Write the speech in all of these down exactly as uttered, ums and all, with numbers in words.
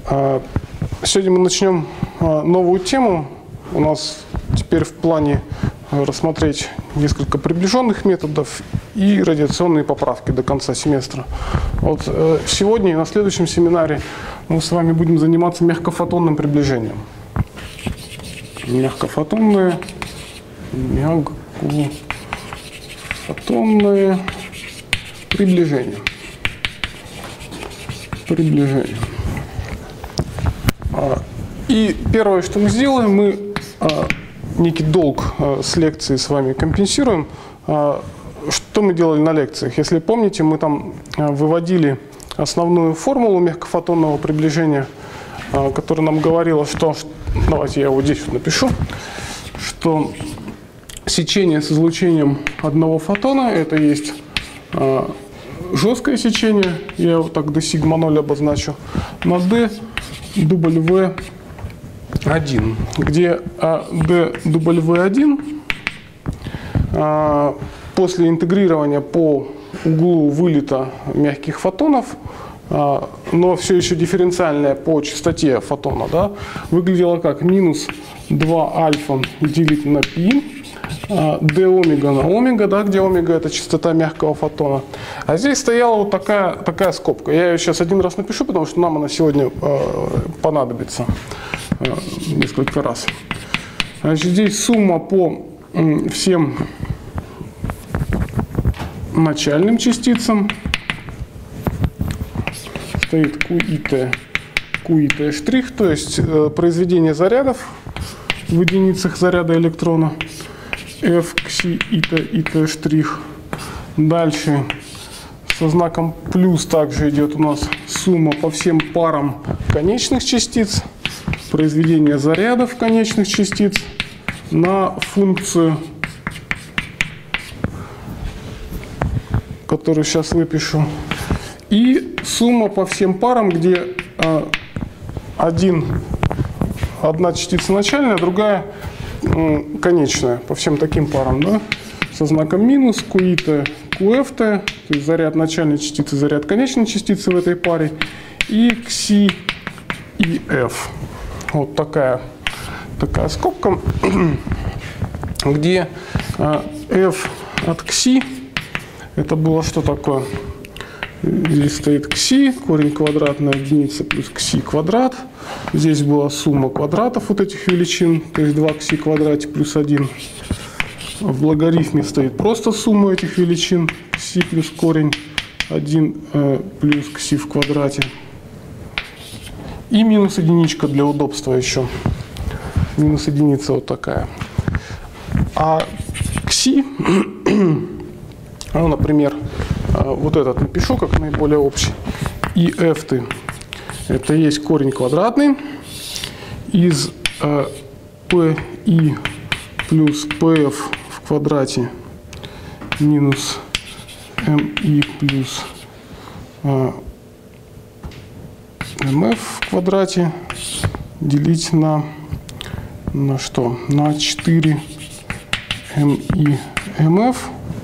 Сегодня мы начнем новую тему. У нас теперь в плане рассмотреть несколько приближенных методов и радиационные поправки до конца семестра. Вот сегодня и на следующем семинаре мы с вами будем заниматься мягкофотонным приближением. Мягкофотонное, мягкофотонное приближение. Приближение. И первое, что мы сделаем, мы некий долг с лекции с вами компенсируем. Что мы делали на лекциях? Если помните, мы там выводили основную формулу мягкофотонного приближения, которая нам говорила, что, давайте я его здесь вот напишу, что сечение с излучением одного фотона, это есть жесткое сечение, я его так d сигма ноль обозначу, на d w один, где d w один после интегрирования по углу вылета мягких фотонов, но все еще дифференциальная по частоте фотона, да, выглядела как минус два альфа делить на π, d омега на омега, да, где омега это частота мягкого фотона. А здесь стояла вот такая, такая скобка. Я ее сейчас один раз напишу, потому что нам она сегодня э, понадобится э, несколько раз. Значит, здесь сумма по э, всем начальным частицам стоит QIT, QIT штрих, то есть э, произведение зарядов в единицах заряда электрона. F, кси, ит, ит штрих. Дальше со знаком плюс также идет у нас сумма по всем парам конечных частиц, произведение зарядов конечных частиц на функцию, которую сейчас выпишу, и сумма по всем парам, где э, один, одна частица начальная, другая конечная, по всем таким парам, да, со знаком минус, QIT, QFT, то есть заряд начальной частицы, заряд конечной частицы в этой паре, и кси и F. Вот такая, такая скобка, где F от кси, это было что такое? Здесь стоит кси, корень квадратной единицы плюс кси квадрат. Здесь была сумма квадратов вот этих величин, то есть два кси квадрате плюс один. В логарифме стоит просто сумма этих величин, кси плюс корень один э, плюс кси в квадрате. И минус единичка для удобства еще. Минус единица вот такая. А кси, ну, например, вот этот напишу как наиболее общий. И f это есть корень квадратный из э, πi плюс pf в квадрате минус mi плюс э, mf в квадрате делить на, на что? На четыре mi mf.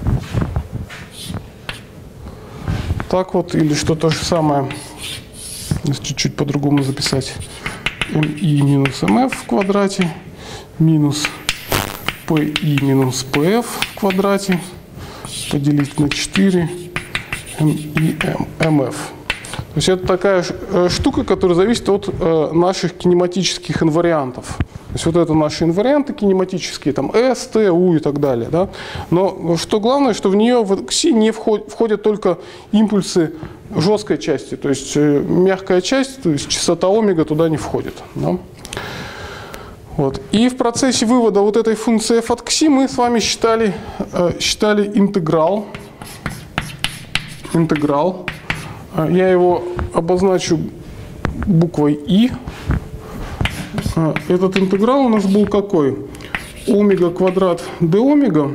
Так вот, или что то же самое, если чуть-чуть по-другому записать, mi минус mf в квадрате минус pi минус pf в квадрате поделить на четыре mi mf. То есть это такая штука, которая зависит от наших кинематических инвариантов. То есть вот это наши инварианты кинематические, там S, T, U и так далее. Да? Но что главное, что в нее в кси не входят, входят только импульсы жесткой части. То есть мягкая часть, то есть частота омега туда не входит. Да? Вот. И в процессе вывода вот этой функции f от кси мы с вами считали, считали интеграл. Интеграл. Я его обозначу буквой I. Этот интеграл у нас был какой? Омега квадрат d омега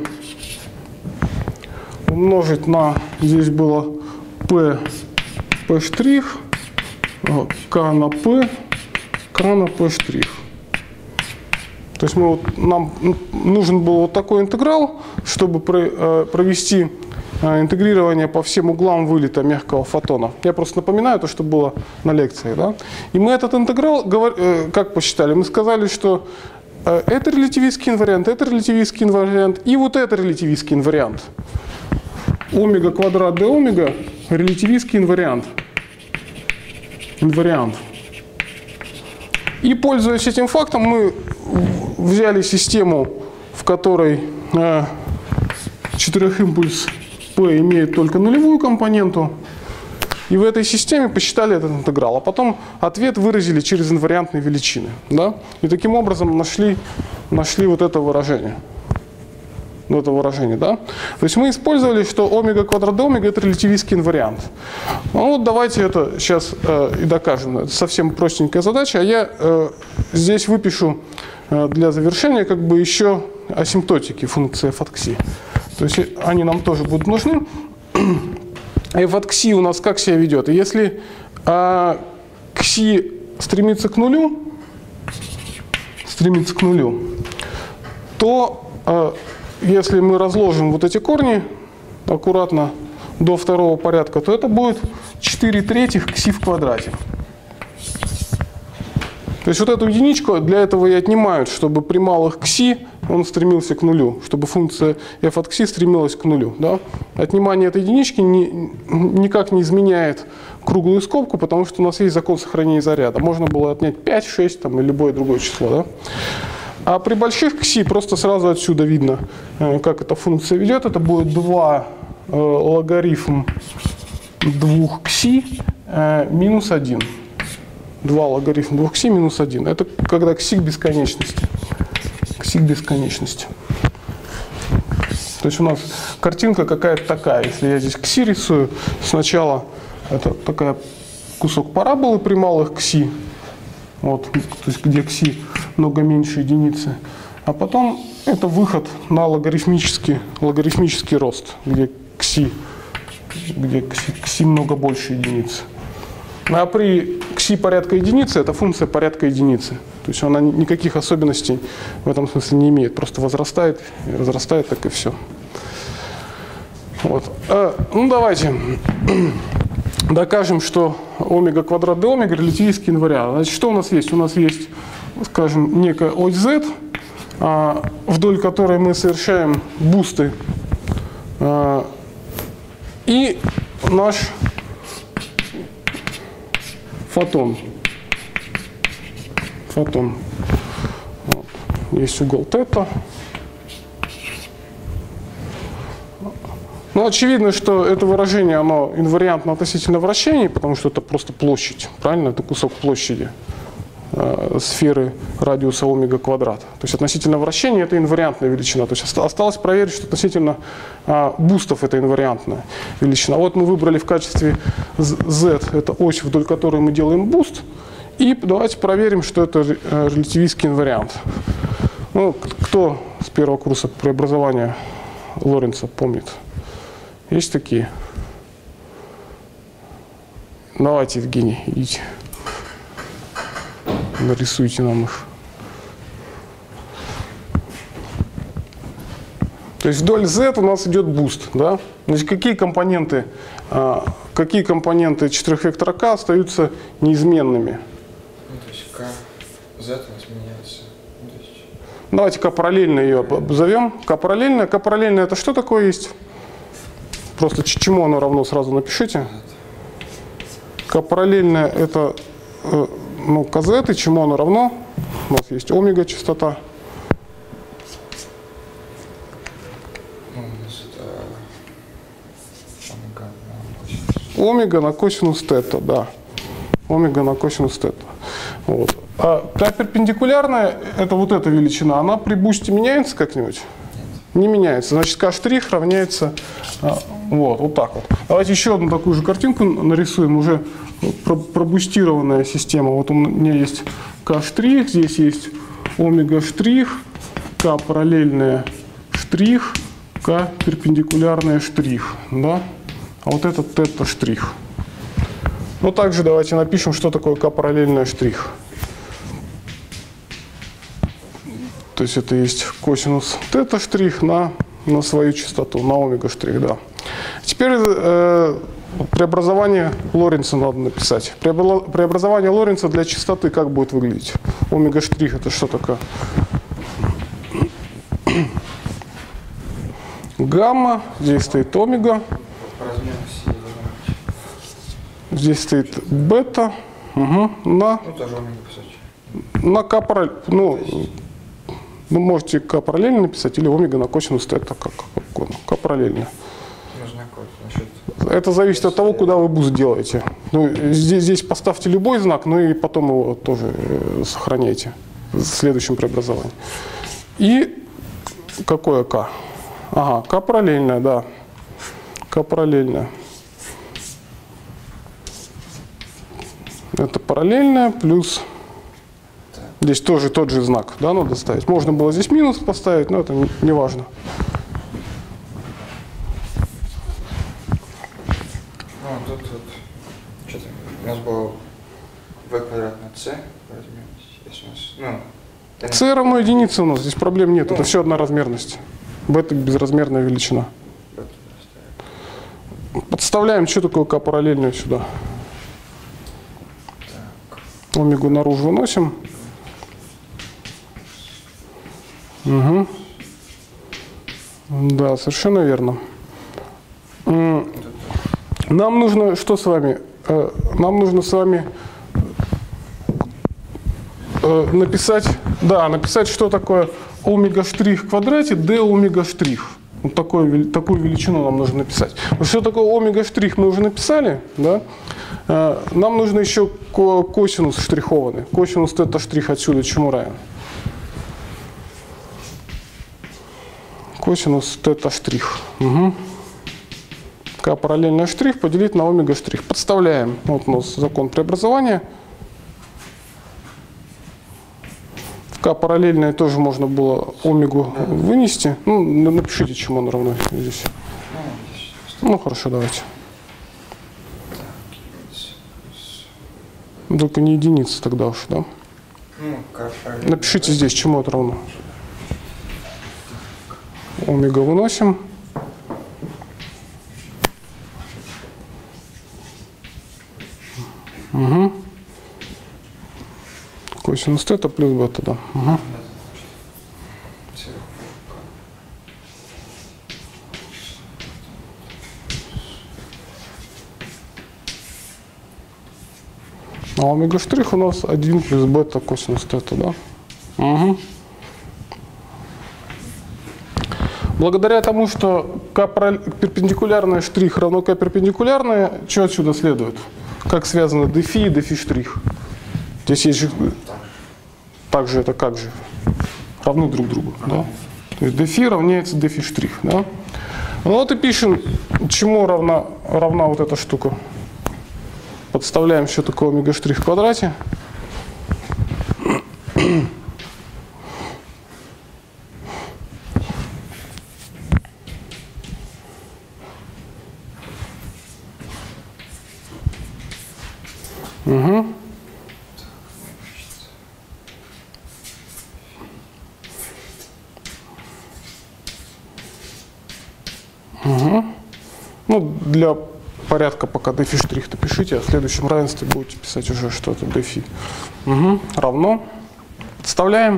умножить на, здесь было p, p штрих, k на p, k на p штрих. То есть мы вот, нам нужен был вот такой интеграл, чтобы провести интегрирование по всем углам вылета мягкого фотона. Я просто напоминаю то, что было на лекции. Да? И мы этот интеграл, как посчитали? Мы сказали, что это релятивистский инвариант, это релятивистский инвариант и вот это релятивистский инвариант. Омега квадрат d омега релятивистский инвариант. Инвариант. И, пользуясь этим фактом, мы взяли систему, в которой э, четырехимпульс P имеет только нулевую компоненту. И в этой системе посчитали этот интеграл. А потом ответ выразили через инвариантные величины. Да? И таким образом нашли, нашли вот это выражение. Вот это выражение, да? То есть мы использовали, что омега квадрат d омега это релятивистский инвариант. Ну вот давайте это сейчас э, и докажем. Это совсем простенькая задача. А я э, здесь выпишу э, для завершения как бы еще асимптотики функции f от xi. То есть они нам тоже будут нужны. f от xi у нас как себя ведет? Если э, xi стремится к нулю, стремится к нулю, то э, если мы разложим вот эти корни аккуратно до второго порядка, то это будет четыре третьих кси в квадрате. То есть вот эту единичку для этого и отнимают, чтобы при малых кси он стремился к нулю, чтобы функция f от кси стремилась к нулю. Да? Отнимание этой единички ни, никак не изменяет круглую скобку, потому что у нас есть закон сохранения заряда. Можно было отнять пять, шесть там, или любое другое число. Да? А при больших кси просто сразу отсюда видно, как эта функция ведет. Это будет два э, логарифм двух кси э, минус один. два логарифм двух кси минус один. Это когда кси к бесконечности. Кси к бесконечности. То есть у нас картинка какая-то такая. Если я здесь кси рисую, сначала это такая кусок параболы при малых кси. Вот, то есть где кси много меньше единицы. А потом это выход на логарифмический, логарифмический рост, где кси, где кси, кси много больше единицы. А при кси порядка единицы это функция порядка единицы. То есть она никаких особенностей в этом смысле не имеет. Просто возрастает и разрастает, так и все. Вот. А, ну давайте докажем, что омега квадрат d омега релятивистский инвариант. Значит, что у нас есть? У нас есть, скажем, некая ось z, а, вдоль которой мы совершаем бусты. А, и наш фотон. Фотон. Вот. Есть угол тета. Ну, очевидно, что это выражение, оно инвариантно относительно вращений, потому что это просто площадь, правильно? Это кусок площади э, сферы радиуса омега квадрат. То есть относительно вращения это инвариантная величина. То есть осталось проверить, что относительно э, бустов это инвариантная величина. Вот мы выбрали в качестве z, это ось, вдоль которой мы делаем буст. И давайте проверим, что это э, релятивистский инвариант. Ну, кто с первого курса преобразования Лоренца помнит? Есть такие? Давайте, Евгений, идите. Нарисуйте нам их. То есть вдоль z у нас идет буст. Да? Значит, какие компоненты, какие компоненты четырехвектора k остаются неизменными? Ну, то есть k, z у нас меняется. Давайте k параллельно ее зовем. K параллельно. K параллельно это что такое есть? Просто чему оно равно, сразу напишите. К параллельное это ну, kz, и чему оно равно? У нас есть омега частота. Омега на косинус тета, да. Омега на косинус тета. Вот. А К перпендикулярная, это вот эта величина, она при бусте меняется как-нибудь? Не меняется. Значит, К' равняется вот, вот так вот. Давайте еще одну такую же картинку нарисуем, уже пробустированная система. Вот у меня есть К', здесь есть омега штрих, К параллельная штрих, К перпендикулярная штрих. Да? А вот это тета штрих. Ну, также давайте напишем, что такое К параллельная штрих. То есть это есть косинус тета штрих на, на свою частоту, на омега штрих, да. Теперь э, преобразование Лоренца надо написать. Преобразование Лоренца для частоты как будет выглядеть? Омега штрих это что такое? Гамма, здесь стоит омега, здесь стоит бета, угу, на, ну, тоже омега писать. На К параллельно, ну, ну, можете К параллельно написать или омега на косинус тета, как угодно, К параллельно. Это зависит от того, куда вы буст делаете. Ну, здесь, здесь поставьте любой знак, ну и потом его тоже э, сохраняйте в следующем преобразовании. И какое К? Ага, К параллельная, да. К параллельная. Это параллельная плюс... Здесь тоже тот же знак, да, надо ставить. Можно было здесь минус поставить, но это не, не важно. Ну, тут, тут что-то у нас было v квадрат на c, если у нас, ну, c равно единице у нас, здесь проблем нет, ну, это все одна размерность. Бета безразмерная величина. Подставляем, что такое К параллельную сюда. Так. Омегу наружу выносим. Угу. Да, совершенно верно. Нам нужно что с вами? Нам нужно с вами написать, да, написать, что такое омега штрих в квадрате, d омега штрих. Вот такую, такую величину нам нужно написать. Что такое омега штрих мы уже написали, да? Нам нужно еще косинус штрихованный. Косинус тета штрих отсюда чему равен? Косинус тета штрих. Угу. К параллельная штрих поделить на омега штрих. Подставляем. Вот у нас закон преобразования. В К параллельное тоже можно было омегу вынести. Ну, напишите, чему он равно здесь. Ну, хорошо, давайте. Только не единица тогда уж, да? Напишите здесь, чему это равно. Омега выносим. Угу. Косинус тета плюс бета, да. Угу. А омега штрих у нас один плюс бета косинус тета, да? Угу. Благодаря тому, что К перпендикулярная штрих равно К перпендикулярная, что отсюда следует? Как связано дф и дф штрих? Здесь есть же... Также это как же? Равны друг другу, да? То есть дф равняется дф штрих, да? Ну вот и пишем, чему равна, равна вот эта штука. Подставляем, что такое омега штрих в квадрате. Угу. Угу. Ну, для порядка пока дф штрих-то пишите, а в следующем равенстве будете писать уже что-то дф. Угу. Равно. Подставляем.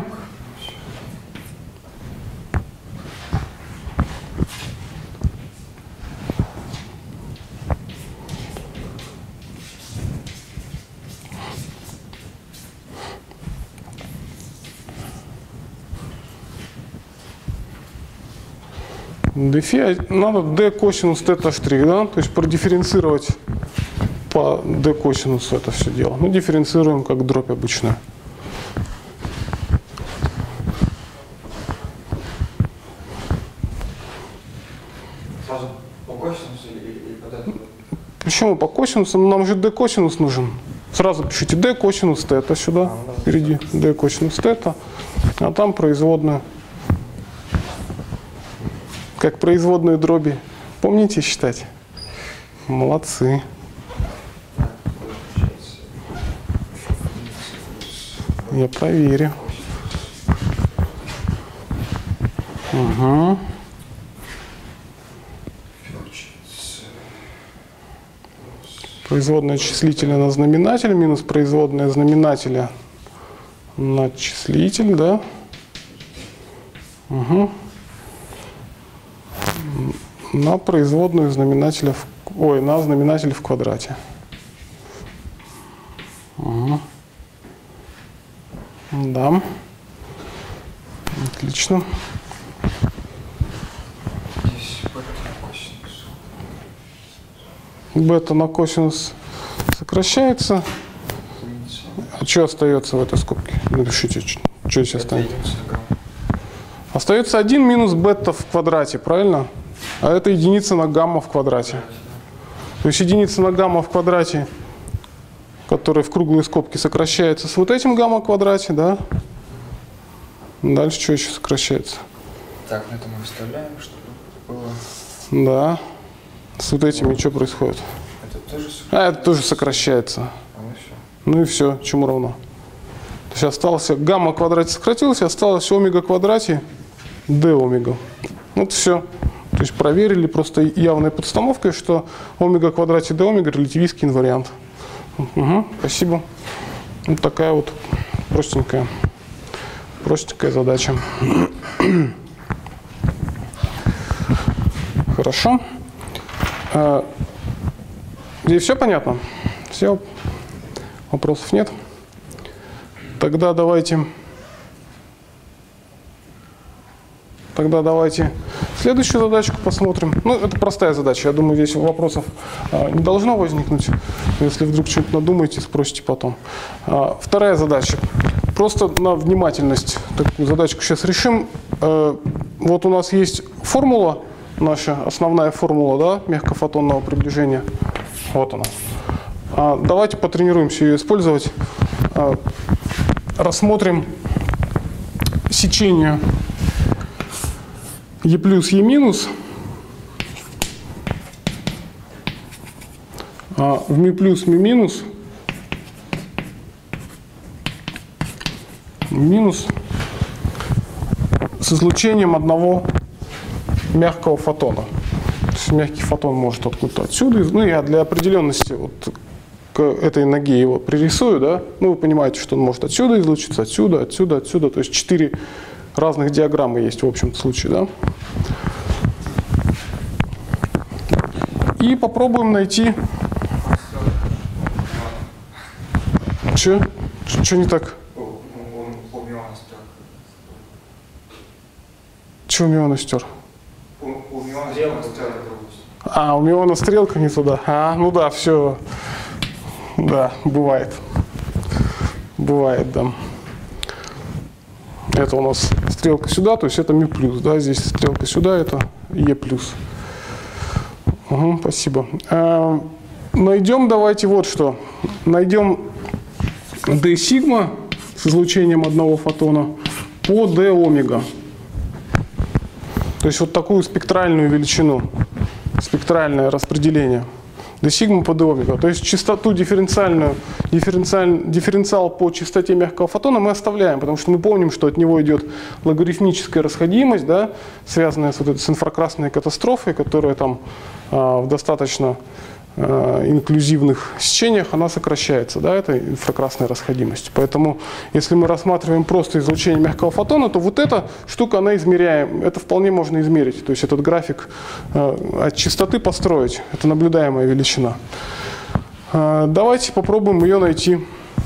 дф надо d косинус тета штрих, да, то есть продифференцировать по d косинусу это все дело. Ну, дифференцируем как дробь обычная. Сразу по косинусу или, или под это? Почему по косинусу? Нам же d косинус нужен. Сразу пишите d косинус тета сюда, а, да, впереди d косинус тета, а там производную. Как производную дроби. Помните считать? Молодцы. Я проверю. Угу. производная числителя на знаменатель минус производная знаменателя на числитель, да? Угу. На производную знаменателя, в, ой, на знаменатель в квадрате. Угу. Да. Отлично. Бета на косинус сокращается. А что остается в этой скобке? Напишите, что здесь останется. Остается один минус бета в квадрате, правильно? А это единица на гамма в квадрате. То есть единица на гамма в квадрате, которая в круглой скобке сокращается с вот этим гамма в квадрате, да? Дальше что еще сокращается? Так, ну это мы вставляем, чтобы было. Да. С вот этими что происходит? Это тоже сокращается. А, это тоже сокращается. А ну и все. Ну и все, чему равно? То есть остался гамма в квадрате сократилось, осталось омега в квадрате d омега. Вот все. То есть проверили просто явной подстановкой, что омега в квадрате d омега релятивистский инвариант. Угу, спасибо. Вот такая вот простенькая, простенькая задача. Хорошо. Здесь все понятно? Все? Вопросов нет? Тогда давайте... Тогда давайте следующую задачку посмотрим. Ну, это простая задача. Я думаю, здесь вопросов а, не должно возникнуть. Если вдруг что-нибудь надумаете, спросите потом. А, вторая задача. Просто на внимательность такую задачку сейчас решим. А, вот у нас есть формула, наша основная формула, да, мягкофотонного приближения. Вот она. А, давайте потренируемся ее использовать. А, рассмотрим сечение Е плюс, Е минус а в ми плюс, ми минус минус с излучением одного мягкого фотона. То есть мягкий фотон может откуда-то отсюда. Ну, я для определенности вот к этой ноге его пририсую, да. Ну, вы понимаете, что он может отсюда излучиться, отсюда, отсюда, отсюда. То есть четыре разных диаграммы есть в общем случае, да. И попробуем найти... Че? Че не так? Че у Миона стер? А, у Миона стрелка не туда. А, ну да, все. Да, бывает. Бывает, да. Это у нас стрелка сюда, то есть это ми плюс, да, здесь стрелка сюда, это Е плюс. Угу, спасибо. А, найдем, давайте вот что. Найдем d сигма с излучением одного фотона по d омега. То есть вот такую спектральную величину, спектральное распределение. d сигма по d омега. То есть частоту дифференциальную, дифференциаль, дифференциал по частоте мягкого фотона мы оставляем, потому что мы помним, что от него идет логарифмическая расходимость, да, связанная с, вот этой, с инфракрасной катастрофой, которая там а, в достаточно а, инклюзивных сечениях она сокращается, да, это инфракрасная расходимость. Поэтому если мы рассматриваем просто излучение мягкого фотона, то вот эта штука, она измеряем, это вполне можно измерить. То есть этот график а, от частоты построить, это наблюдаемая величина. А, давайте попробуем ее найти.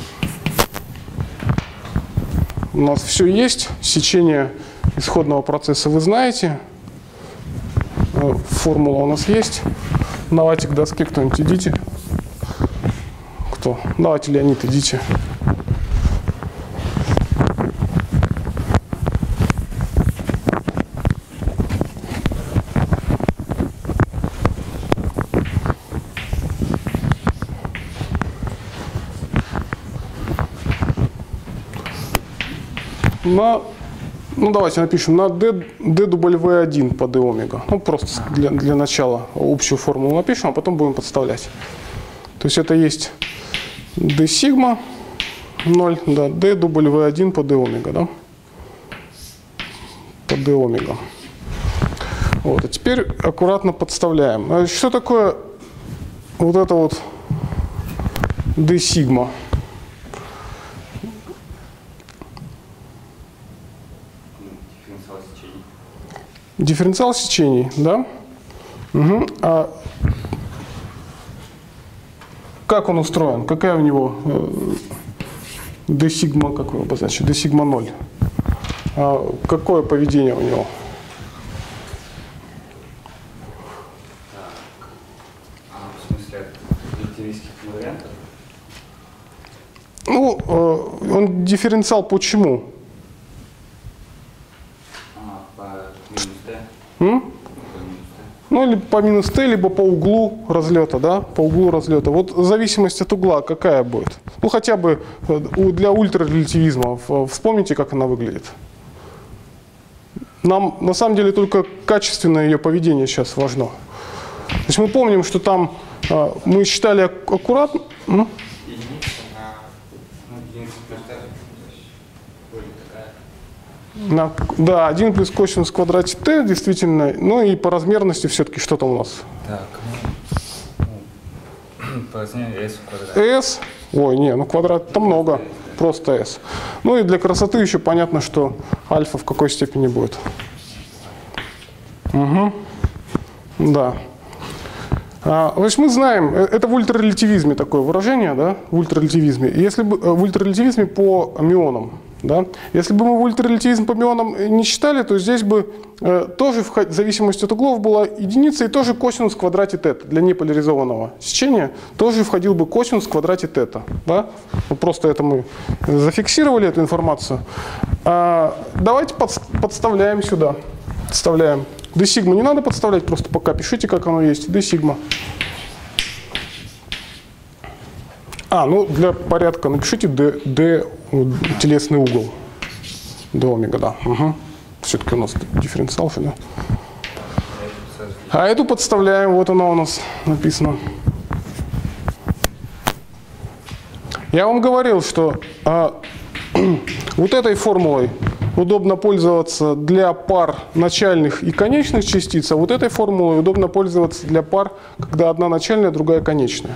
У нас все есть, сечение исходного процесса вы знаете, формула у нас есть. Давайте к доске кто-нибудь идите. Кто? Давайте, Леонид, идите. На, ну давайте напишем на d, d w один по d омега. Ну просто для, для начала общую формулу напишем, а потом будем подставлять. То есть это есть d сигма ноль, да, d w один по d омега, да? По d омега. Вот, а теперь аккуратно подставляем. Что такое вот это вот d сигма. Дифференциал сечений. Дифференциал сечений, да? Угу. А как он устроен? Какая у него d сигма, как его обозначить? d сигма ноль. А какое поведение у него? А, в смысле, дифференциальных инвариантов? Ну, он дифференциал почему? А, по минус d. М? Ну, или по минус t, либо по углу разлета, да, по углу разлета. Вот зависимость от угла какая будет? Ну, хотя бы для ультрарелятивизма. Вспомните, как она выглядит. Нам, на самом деле, только качественное ее поведение сейчас важно. То есть мы помним, что там мы считали аккуратно. Единица на, ну, единица плюс t, будет такая. На, да, один плюс косинус в квадрате t, действительно. Ну и по размерности все-таки что там у нас? Так, ну, ну по размеру s в квадрате. S. Ой, не, ну квадрат там много. Просто s. Ну и для красоты еще понятно, что альфа в какой степени будет. Угу. Да. А, то есть мы знаем, это в ультрарелятивизме такое выражение, да, в ультрарелятивизме. Если бы в ультрарелятивизме по мионам, да, если бы мы в ультрарелятивизм по мионам не считали, то здесь бы э, тоже в зависимости от углов была единица и тоже косинус в квадрате тета. Для неполяризованного сечения тоже входил бы косинус в квадрате тета. Да? Вот просто это мы зафиксировали, эту информацию. А, давайте под, подставляем сюда. Подставляем. d сигма не надо подставлять, просто пока пишите, как оно есть. d сигма. А, ну для порядка напишите d, d телесный угол. d омега, да. Угу. Все-таки у нас дифференциал сюда. А эту подставляем, вот она у нас написана. Я вам говорил, что а, вот этой формулой удобно пользоваться для пар начальных и конечных частиц, а вот этой формулой удобно пользоваться для пар, когда одна начальная, другая конечная.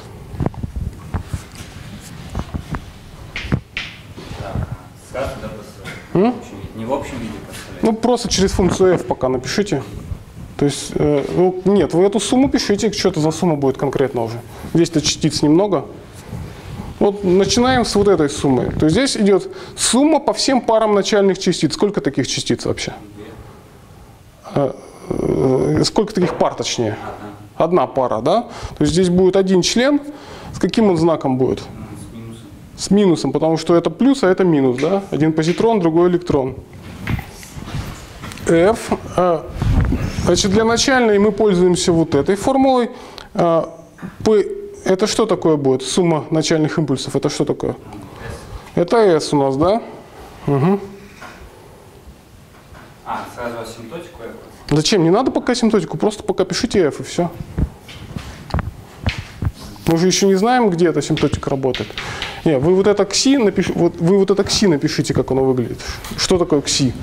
Сразу, да, поставить? Не в общем виде поставить? Ну, просто через функцию f пока напишите. То есть, э, ну, нет, вы эту сумму пишите, что это за сумма будет конкретно уже. Здесь-то частиц немного. Вот начинаем с вот этой суммы. То есть здесь идет сумма по всем парам начальных частиц. Сколько таких частиц вообще? Э, э, сколько таких пар, точнее? Одна пара, да? То есть здесь будет один член. С каким он знаком будет? С минусом, потому что это плюс, а это минус, да? Один позитрон, другой электрон. F. Значит, для начальной мы пользуемся вот этой формулой. P, это что такое будет? Сумма начальных импульсов. Это что такое? Это S у нас, да? Угу. А, сразу асимптотику F? Зачем? Не надо пока асимптотику, просто пока пишите F и все. Мы же еще не знаем, где эта асимптотика работает. Не, вы вот это кси напишите, вот, вы вот это кси напишите, как оно выглядит. Что такое кси?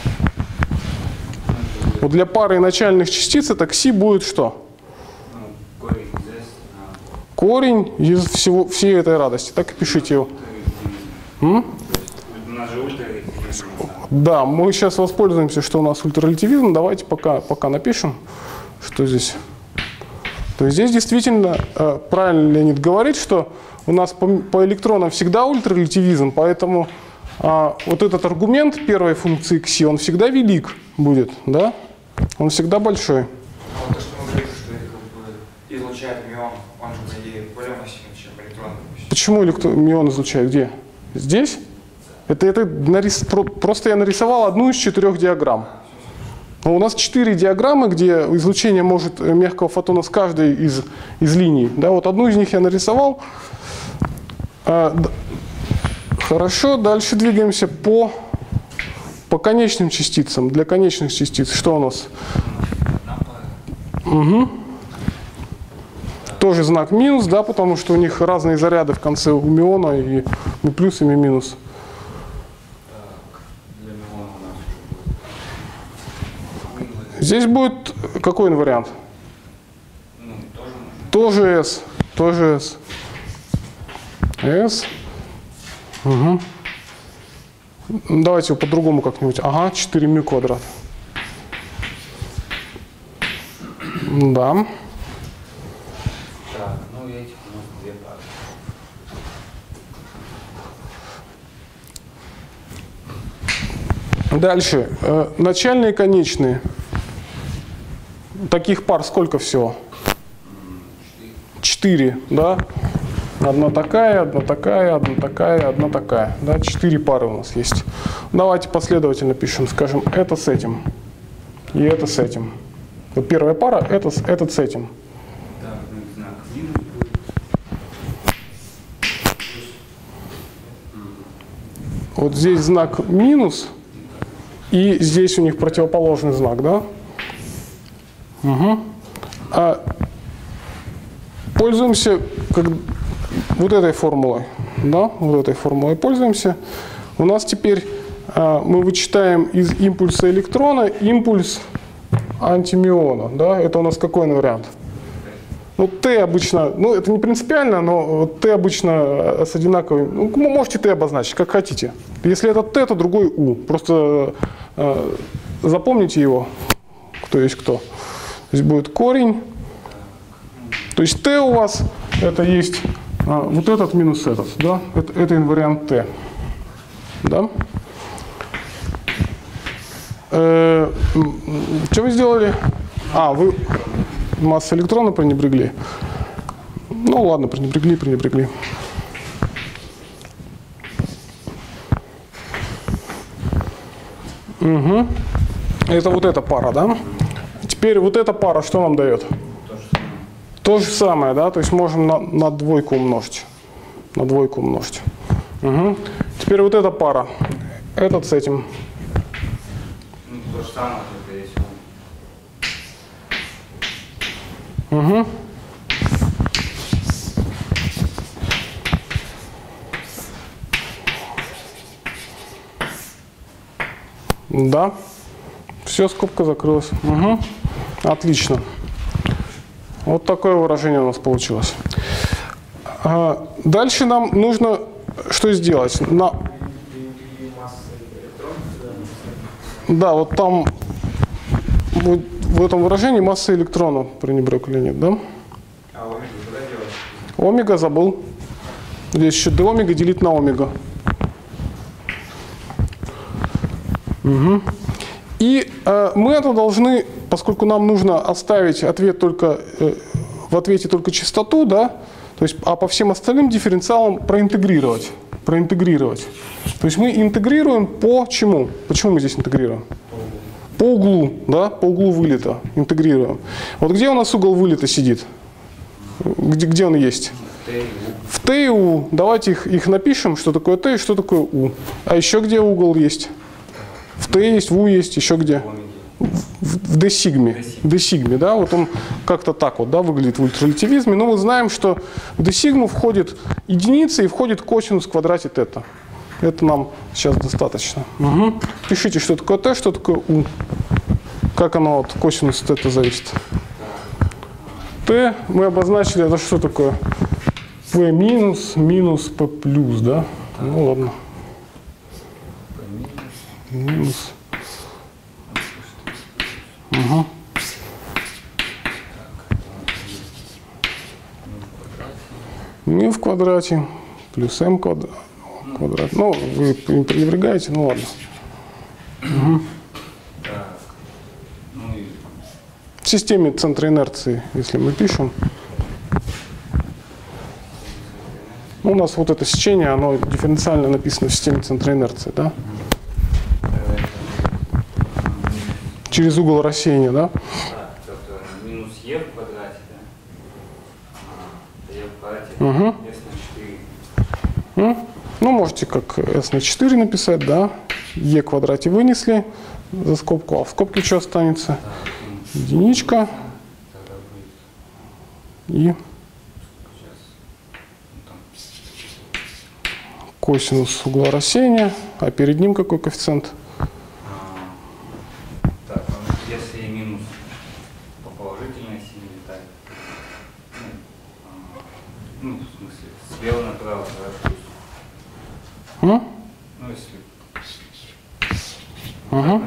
Вот для пары начальных частиц это кси будет что? Ну, корень из S. Корень из всего, всей этой радости. Так и пишите его. М? У нас же ультрарелятивизм. Да, мы сейчас воспользуемся, что у нас ультрарелятивизм. Давайте пока, пока напишем, что здесь. То есть здесь действительно э, правильно Леонид говорит, что у нас по, по электронам всегда ультрарелятивизм, поэтому э, вот этот аргумент первой функции кси, он всегда велик будет, да? Он всегда большой. А вот то, что мы говорили, что это как бы излучает мион, он же, по идее, более массивный, чем электрон. Почему электрон, мион излучает? Где? Здесь? Это, это нарис, просто я нарисовал одну из четырех диаграмм. Но у нас четыре диаграммы, где излучение может мягкого фотона с каждой из, из линий. Да, вот одну из них я нарисовал. А, хорошо, дальше двигаемся по, по конечным частицам. Для конечных частиц что у нас? Угу. Тоже знак минус, да, потому что у них разные заряды в конце у миона, и и плюс, и минус. Здесь будет какой вариант? Ну, тоже, тоже S. Тоже S. S. Угу. Давайте его по-другому как-нибудь. Ага, четыре мю квадрат. Да. Так, ну и этих у нас две пары. Дальше. Э, начальные и конечные. Таких пар сколько всего? Четыре, да? Одна такая, одна такая, одна такая, одна такая. Да, четыре пары у нас есть. Давайте последовательно пишем. Скажем, это с этим. И это с этим. Вот первая пара, это, этот с этим. Так, ну и знак минус будет. Вот здесь знак минус. И здесь у них противоположный знак, да? Угу. А пользуемся как, вот этой формулой. Да? Вот этой формулой пользуемся. У нас теперь а, мы вычитаем из импульса электрона импульс антимиона. Да? Это у нас какой вариант? Ну, Т обычно, ну это не принципиально, но Т обычно с одинаковым, ну, можете Т обозначить, как хотите. Если это Т, то другой У. Просто э, запомните его, кто есть кто. Здесь будет корень. То есть Т у вас, это есть а, вот этот минус этот, да? Это, это инвариант Т. Да? Э, что вы сделали? А, вы... Масса электрона пренебрегли. Ну ладно, пренебрегли, пренебрегли. Угу. Это вот эта пара, да? Теперь вот эта пара что нам дает? То же самое, да? То есть можем на, на двойку умножить. На двойку умножить. Угу. Теперь вот эта пара. Этот с этим. Ну, то же самое, только есть. Угу. Да. Все, скобка закрылась. Угу. Отлично. Вот такое выражение у нас получилось. А дальше нам нужно что сделать? На... Да, вот там вот в этом выражении масса электрона пренебрег или нет, да? А омегу куда делать? Омега забыл. Здесь еще d омега делить на омега. Угу. И э, мы это должны, поскольку нам нужно оставить ответ только, э, в ответе только частоту, да, то есть, а по всем остальным дифференциалам проинтегрировать. Проинтегрировать. То есть мы интегрируем по чему? Почему мы здесь интегрируем? По углу, да, по углу вылета интегрируем. Вот где у нас угол вылета сидит? Где, где он есть? В Т и У. Давайте их, их напишем, что такое Т и что такое У. А еще где угол есть? В Т есть, в У есть, еще где? В, в D сигме. D сигме, да, вот он как-то так вот, да, выглядит в ультрарелятивизме. Но мы знаем, что в D сигму входит единица и входит косинус в квадрате тета. Это нам сейчас достаточно. Угу. Пишите, что такое Т, что такое У. Как оно от косинуса тета зависит. Т мы обозначили, это что такое? P минус минус P плюс, да? Ну ладно. Минус. Угу. Мю в квадрате плюс m квадрат. квадрат. Ну, вы пренебрегаете, ну ладно. Угу. Так. Ну и... В системе центра инерции, если мы пишем, ну, у нас вот это сечение, оно дифференциально написано в системе центра инерции, да? Через угол рассеяния, да? Так, тобто минус Е в квадрате, да? Е в квадрате, Угу. S на четыре. Ну, можете как S на четыре написать, да? Е в квадрате вынесли за скобку, а в скобке что останется? Единичка и косинус угла рассеяния, а перед ним какой коэффициент? Так, если минус по положительной силе летает, ну, Ну, в смысле, слева направо, хорошо. М? Ну, если... Угу.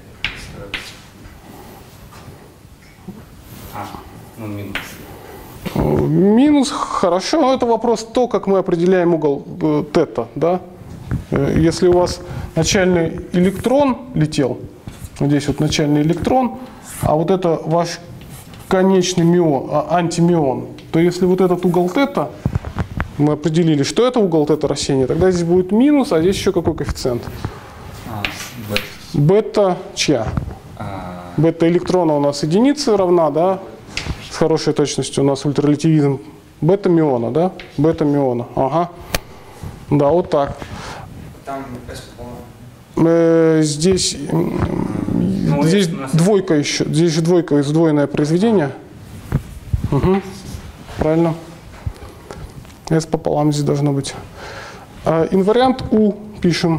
А, ну, минус. Минус, хорошо, но это вопрос то, как мы определяем угол э, тета, да? Э, Если у вас начальный электрон летел, здесь вот начальный электрон, а вот это ваш конечный мион, а, антимион, то если вот этот угол тета, мы определили, что это угол тета рассеяния, тогда здесь будет минус, а здесь еще какой коэффициент? А, б. Бета чья? А, Бета электрона у нас единица равна, да? С хорошей точностью у нас ультрарелятивизм бета миона, да? Бета миона, ага. Да, вот так. Там S пополам. Э, здесь ну, здесь у нас... двойка еще, здесь же двойка, сдвоенное произведение. Угу. Правильно. S пополам здесь должно быть. А, инвариант U пишем.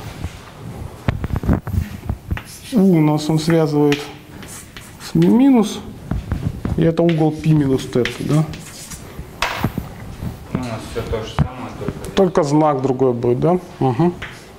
U у нас он связывает с минус. И это угол π минус тета, да? Ну, у нас все то же самое, только... Только знак другой будет, да? Угу.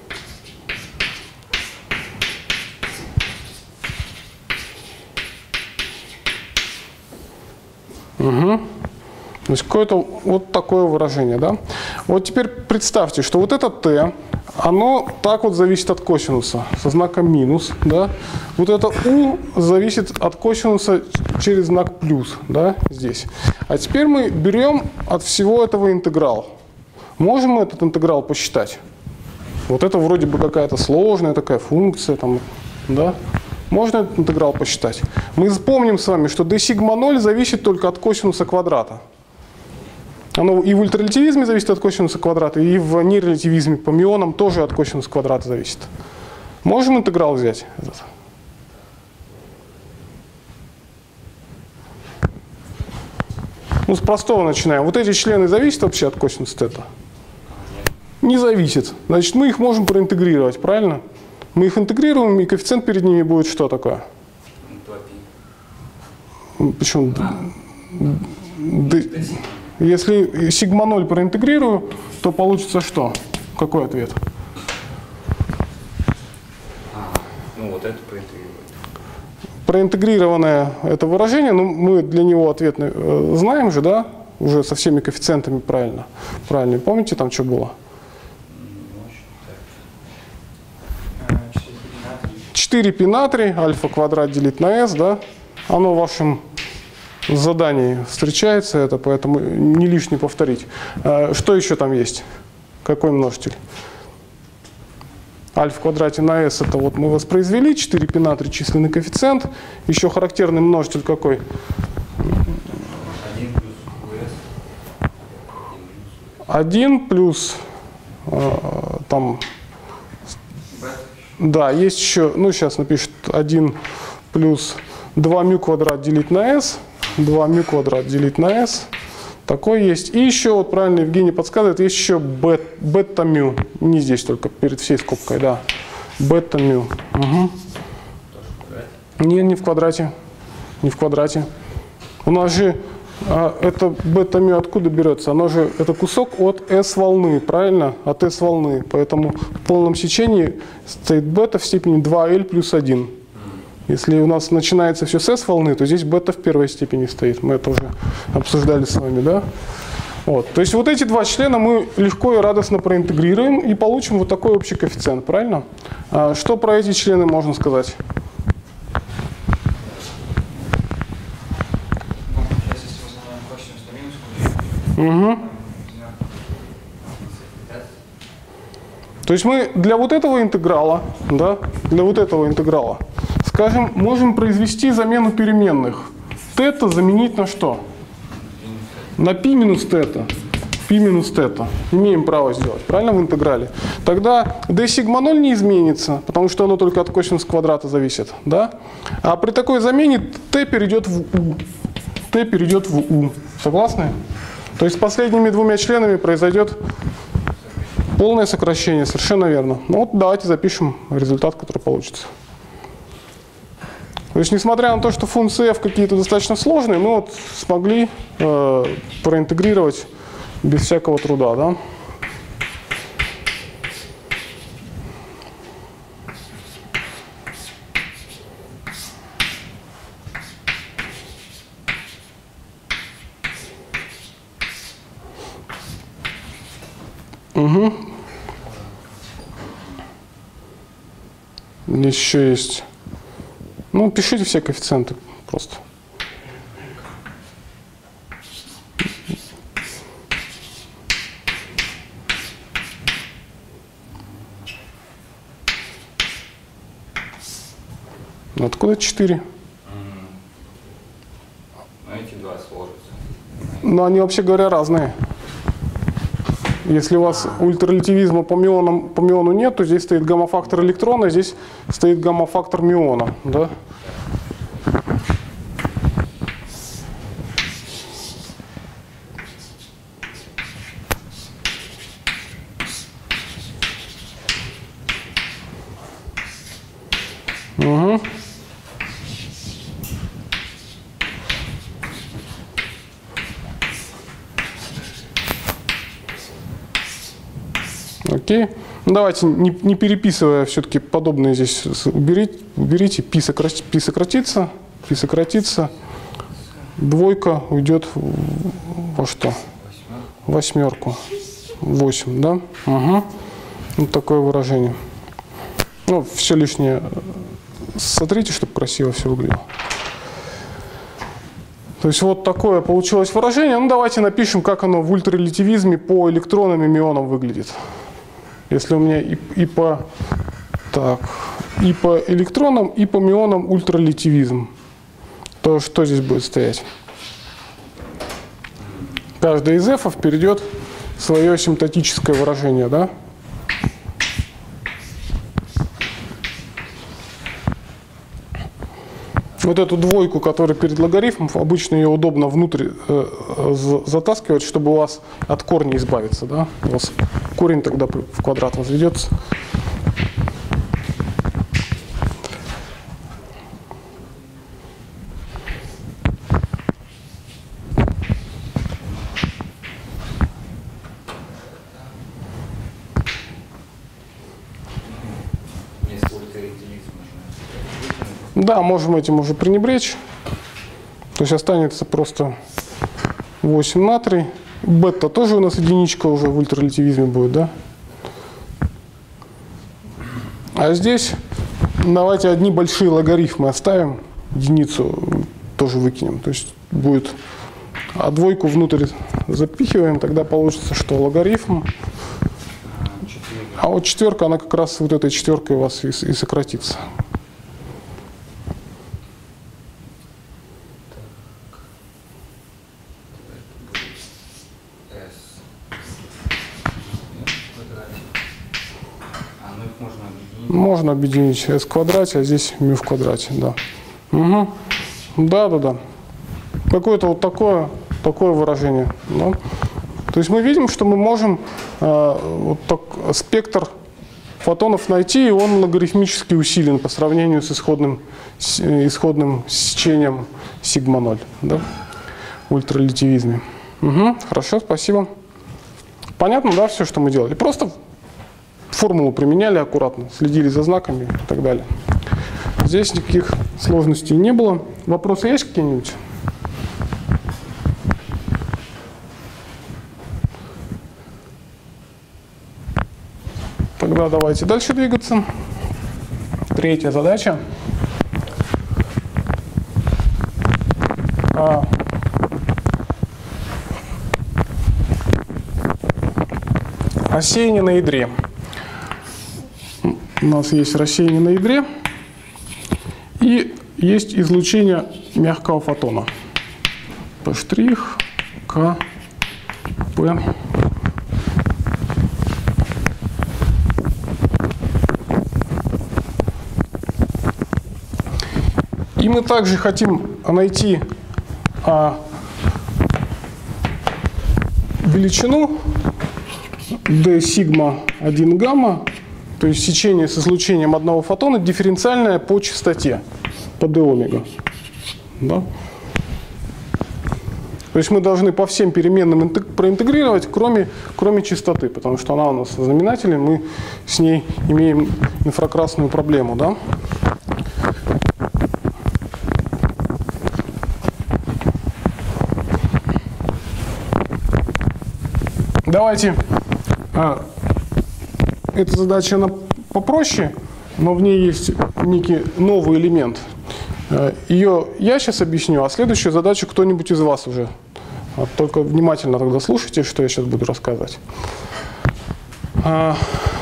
Угу. То есть какое-то вот такое выражение, да? Вот теперь представьте, что вот это t, оно так вот зависит от косинуса со знаком минус, да? Вот это u зависит от косинуса через знак плюс, да, здесь. А теперь мы берем от всего этого интеграл. Можем мы этот интеграл посчитать? Вот это вроде бы какая-то сложная такая функция, там, да? Можно этот интеграл посчитать? Мы вспомним с вами, что d сигма ноль зависит только от косинуса квадрата. Оно и в ультрарелятивизме зависит от косинуса квадрата, и в нерелятивизме по мионам тоже от косинуса квадрата зависит. Можем интеграл взять? Ну, с простого начинаем. Вот эти члены зависят вообще от косинуса тета? Не зависит. Значит, мы их можем проинтегрировать, правильно? Мы их интегрируем, и коэффициент перед ними будет что такое? Почему? D. Если сигма ноль проинтегрирую, то получится что? Какой ответ? А, ну вот это проинтегрировать. Проинтегрированное это выражение, ну мы для него ответ э, знаем же, да? Уже со всеми коэффициентами правильно. Правильно. Помните, там что было? четыре пи натрий, альфа квадрат делить на s, да? Оно в вашем задании встречается, это, поэтому не лишне повторить. Что еще там есть? Какой множитель? Альфа в квадрате на s, это вот мы воспроизвели, четыре пи натрий численный коэффициент. Еще характерный множитель какой? один плюс э, там... Да, есть еще, ну сейчас напишет один плюс два мю квадрат делить на s, два мю квадрат делить на s, такой есть. И еще, вот правильно Евгений подсказывает, есть еще бет, бета мю, не здесь только, перед всей скобкой, да, бета мю. Угу. Не, не в квадрате, не в квадрате. У нас же а, это бета мю откуда берется? Оно же, это кусок от s волны, правильно? От s волны. Поэтому в полном сечении стоит бета в степени два эл плюс один. Если у нас начинается все с s волны, то здесь бета в первой степени стоит. Мы это уже обсуждали с вами, да? Вот. То есть вот эти два члена мы легко и радостно проинтегрируем и получим вот такой общий коэффициент, правильно? А что про эти члены можно сказать? Угу. То есть мы для вот этого интеграла, да, для вот этого интеграла, скажем, можем произвести замену переменных. Тета заменить на что? На π минус тета. π минус тета. Имеем право сделать, правильно, в интеграле. Тогда d сигма ноль не изменится, потому что оно только от косинуса квадрата зависит, да? А при такой замене t перейдет в u. t перейдет в u. Согласны? То есть с последними двумя членами произойдет полное сокращение, совершенно верно. Ну вот давайте запишем результат, который получится. То есть несмотря на то, что функции f какие-то достаточно сложные, мы вот смогли э, проинтегрировать без всякого труда, да? Угу. Здесь еще есть. Ну, пишите все коэффициенты просто. Откуда четыре? Ну, эти два сложатся. Но они, вообще говоря, разные. Если у вас ультрарелятивизма по мионам, по миону нет, то здесь стоит гамма-фактор электрона, здесь стоит гамма-фактор миона. Да? Угу. Окей. Ну, давайте, не, не переписывая, все-таки подобные здесь уберите, уберите. Пи, сократи, пи сократится, пи сократится. Двойка уйдет во что? Восьмерку. восемь, да? Угу. Вот такое выражение. Ну, все лишнее сотрите, чтобы красиво все выглядело. То есть вот такое получилось выражение. Ну, давайте напишем, как оно в ультрарелятивизме по электронам и мионам выглядит. Если у меня и, и, по, так, и по электронам, и по мионам ультрарелятивизм, то что здесь будет стоять? Каждый из f перейдет в свое асимптотическое выражение, да? Вот эту двойку, которая перед логарифмом, обычно ее удобно внутрь э, затаскивать, чтобы у вас от корня избавиться. Да? У вас корень тогда в квадрат возведется. Да, можем этим уже пренебречь. То есть останется просто восемь натрий. Бета тоже у нас единичка уже в ультрарелятивизме будет, да? А здесь давайте одни большие логарифмы оставим. Единицу тоже выкинем. То есть будет... А двойку внутрь запихиваем, тогда получится, что логарифм... А вот четверка, она как раз вот этой четверкой у вас и, и сократится. Можно объединить s в квадрате, а здесь μ в квадрате, да. Угу. Да, да, да. Какое-то вот такое, такое выражение. Да? То есть мы видим, что мы можем э, вот так, спектр фотонов найти, и он логарифмически усилен по сравнению с исходным, с, исходным сечением сигма ноль, да? В ультрарелятивизме. Угу. Хорошо, спасибо. Понятно, да, все, что мы делали? Просто формулу применяли аккуратно, следили за знаками и так далее. Здесь никаких сложностей не было. Вопросы есть какие-нибудь? Тогда давайте дальше двигаться. Третья задача. А. Рассеяние на ядре. У нас есть рассеяние на ядре и есть излучение мягкого фотона. P', K, P. И мы также хотим найти а, величину d сигма один гамма, то есть сечение с излучением одного фотона, дифференциальное по частоте, по d омега. Да? То есть мы должны по всем переменным проинтегрировать, кроме, кроме частоты, потому что она у нас в знаменателе, мы с ней имеем инфракрасную проблему. Да? Давайте. А, эта задача, она попроще, но в ней есть некий новый элемент. Ее я сейчас объясню, а следующую задачу кто-нибудь из вас уже. Только внимательно тогда слушайте, что я сейчас буду рассказывать. А,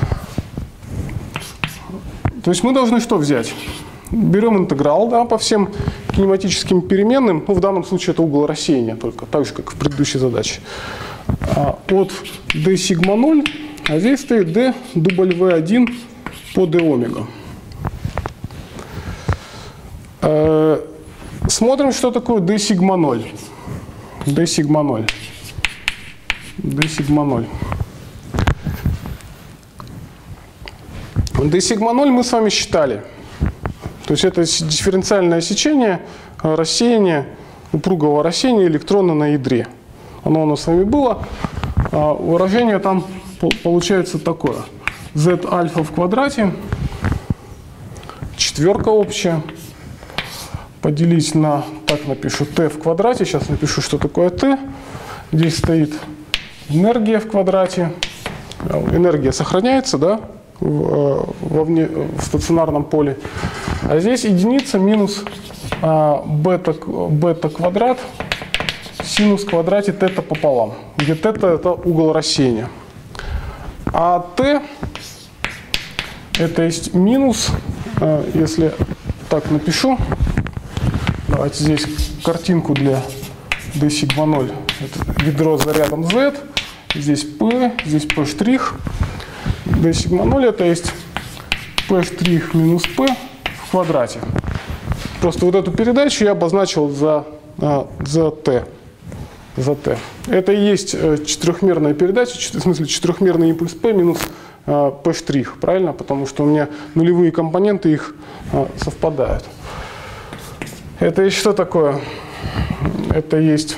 то есть мы должны что взять? Берем интеграл, да, по всем кинематическим переменным, ну, в данном случае это угол рассеяния только, так же, как в предыдущей задаче. А, от d сигма ноль, а здесь стоит d дубль один по d омега. А, смотрим, что такое d сигма ноль. d сигма ноль. d сигма ноль. d сигма ноль мы с вами считали. То есть это дифференциальное сечение, рассеяние, упругого рассеяния электрона на ядре. Оно у нас с вами было. А выражение там получается такое. Z альфа в квадрате, четверка общая, поделить на, так напишу, t в квадрате. Сейчас напишу, что такое t. Здесь стоит энергия в квадрате. Энергия сохраняется, да, вовне, в стационарном поле. А здесь единица минус а, бета, бета квадрат синус в квадрате тета пополам, где тета это угол рассеяния. А t это есть минус, а, если так напишу, давайте здесь картинку для d сигма ноль. Это ядро с зарядом z, здесь p, здесь p штрих. d сигма ноль это есть p штрих минус p в квадрате. Просто вот эту передачу я обозначил за, за t. За t. Это и есть четырехмерная передача, в смысле четырехмерный импульс p минус p штрих, правильно? Потому что у меня нулевые компоненты их совпадают. Это есть что такое? Это есть...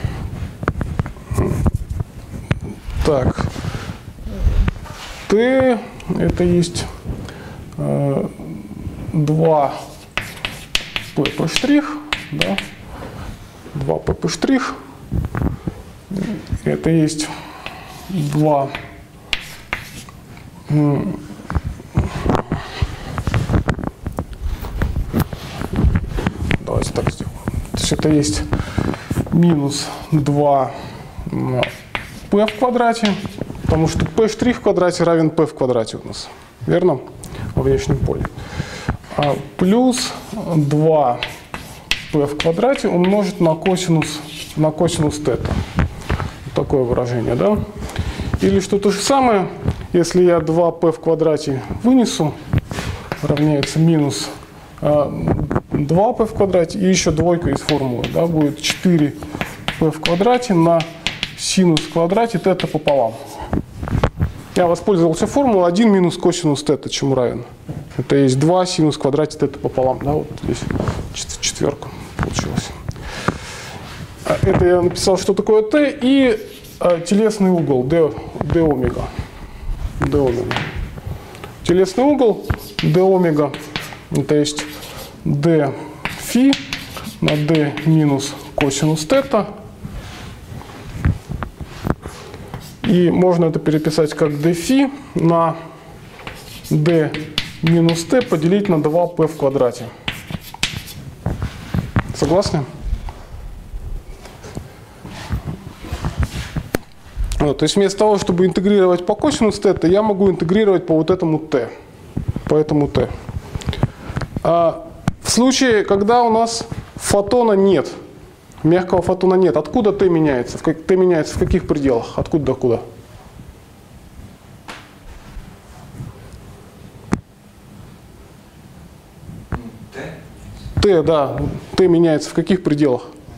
Так. T это есть э, два p штрих, да, два p штрих, это есть два давайте так сделаем. То есть это есть минус два p в квадрате, потому что p штрих в квадрате равен p в квадрате у нас, верно? Во внешнем поле. А плюс два p в квадрате умножить на косинус, на косинус тета. Такое выражение, да? Или что то же самое, если я два p в квадрате вынесу, равняется минус два p в квадрате, и еще двойка из формулы, да, будет четыре p в квадрате на синус в квадрате тета пополам. Я воспользовался формулой один минус косинус тета, чему равен. Это есть два синус в квадрате тета пополам. Да, вот здесь четверка получилась. Это я написал, что такое t, и а, телесный угол d, d омега. d омега. Телесный угол d омега, это есть d фи на d минус косинус тета. И можно это переписать как dφ на d минус t поделить на два p в квадрате. Согласны? Вот, то есть вместо того, чтобы интегрировать по косинус тета, я могу интегрировать по вот этому t. По этому t. А в случае, когда у нас фотона нет, мягкого фотона нет, откуда t меняется? t меняется в каких пределах? Откуда до куда? t, да. t меняется в каких пределах?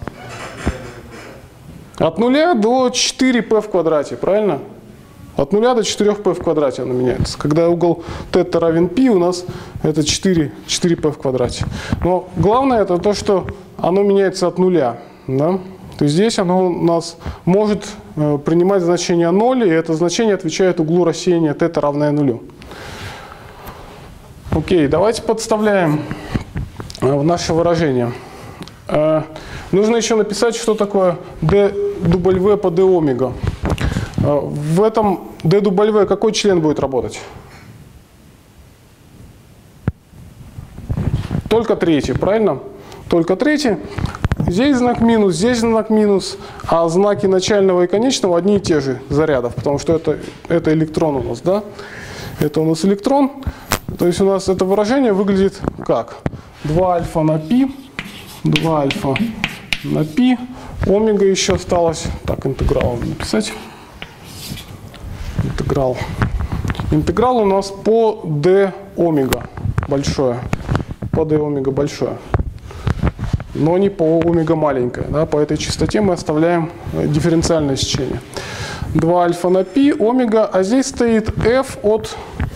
От нуля до четыре p в квадрате, правильно? От нуля до четырех p в квадрате она меняется. Когда угол тета равен π, у нас это четыре, четыре p в квадрате. Но главное это то, что оно меняется от нуля. Да? то есть здесь оно у нас может э, принимать значение ноль, и это значение отвечает углу рассеяния θ равное нулю. Окей, давайте подставляем э, в наше выражение. Э, нужно еще написать, что такое dw по d омега. Э, в этом dw какой член будет работать? Только третий, правильно? Только третий. Здесь знак минус, здесь знак минус, а знаки начального и конечного одни и те же зарядов, потому что это, это электрон у нас, да? Это у нас электрон. То есть у нас это выражение выглядит как? два альфа на π, два альфа на π, омега еще осталось. Так, интеграл написать. Интеграл. Интеграл у нас по d омега большое. По d омега большое. Но не по омега маленькое. Да? По этой частоте мы оставляем дифференциальное сечение. два альфа на π, омега, а здесь стоит f от,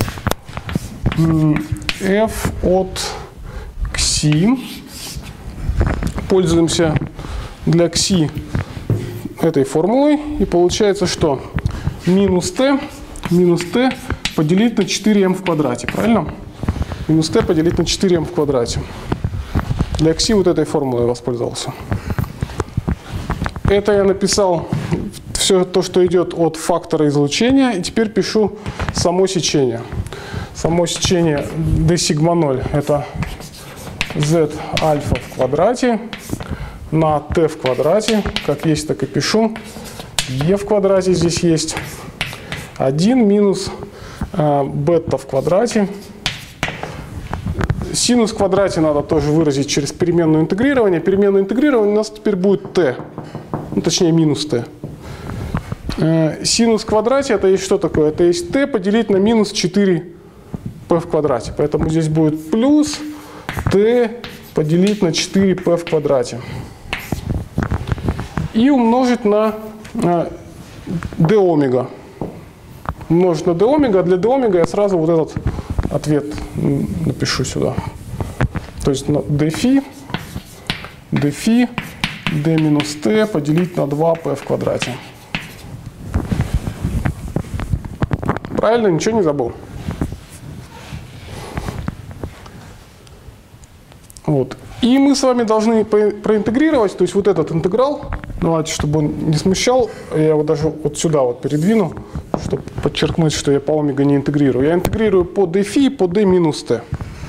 f от кси. Пользуемся для кси этой формулой. И получается, что минус t, минус t поделить на четыре эм в квадрате. Правильно? Минус t поделить на четыре эм в квадрате. Для кси вот этой формулой воспользовался. Это я написал все то, что идет от фактора излучения. И теперь пишу само сечение. Само сечение d сигма ноль это z альфа в квадрате на t в квадрате. Как есть, так и пишу. E в квадрате здесь есть. один минус э, бета в квадрате. Синус в квадрате надо тоже выразить через переменную интегрирование. Переменное интегрирование у нас теперь будет t, ну, точнее минус t. Э, синус в квадрате это есть что такое? Это есть t поделить на минус четыре p в квадрате. Поэтому здесь будет плюс t поделить на четыре p в квадрате. И умножить на э, d омега. Умножить на d омега. Для d омега я сразу вот этот ответ напишу сюда. То есть на dφ, dφ, d минус t поделить на два p в квадрате. Правильно? Ничего не забыл? Вот. И мы с вами должны проинтегрировать, то есть вот этот интеграл, давайте, чтобы он не смущал, я его даже вот сюда вот передвину, чтобы подчеркнуть, что я по омега не интегрирую. Я интегрирую по dφ и по d минус t.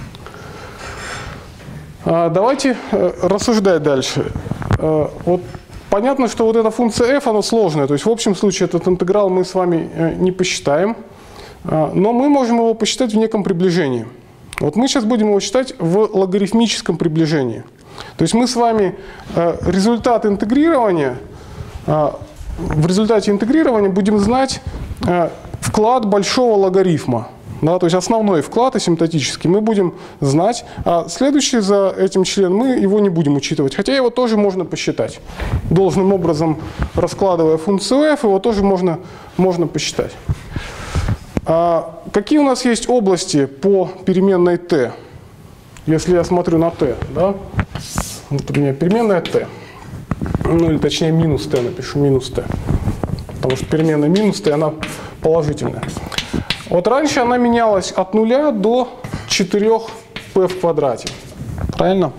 А, давайте рассуждать дальше. А, вот понятно, что вот эта функция f, она сложная, то есть в общем случае этот интеграл мы с вами не посчитаем, а, но мы можем его посчитать в неком приближении. Вот мы сейчас будем его считать в логарифмическом приближении. То есть мы с вами э, результат интегрирования, э, в результате интегрирования будем знать э, вклад большого логарифма. Да, то есть основной вклад асимптотический мы будем знать, а следующий за этим член мы его не будем учитывать. Хотя его тоже можно посчитать. Должным образом раскладывая функцию f, его тоже можно, можно посчитать. А какие у нас есть области по переменной t? Если я смотрю на t, да? Вот у меня переменная t. Ну или точнее минус t, напишу минус t. Потому что переменная минус t, она положительная. Вот раньше она менялась от нуля до четырёх p в квадрате. Правильно?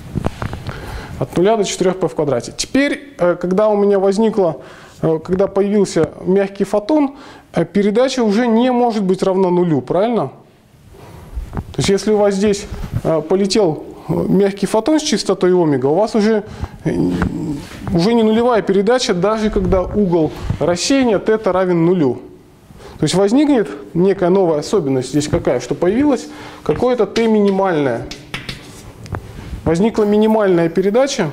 От нуля до четырёх p в квадрате. Теперь, когда у меня возникло, когда появился мягкий фотон, передача уже не может быть равна нулю, правильно? То есть если у вас здесь полетел мягкий фотон с частотой омега, у вас уже, уже не нулевая передача, даже когда угол рассеяния θ равен нулю. То есть возникнет некая новая особенность здесь какая, что появилась какое-то t минимальное. Возникла минимальная передача,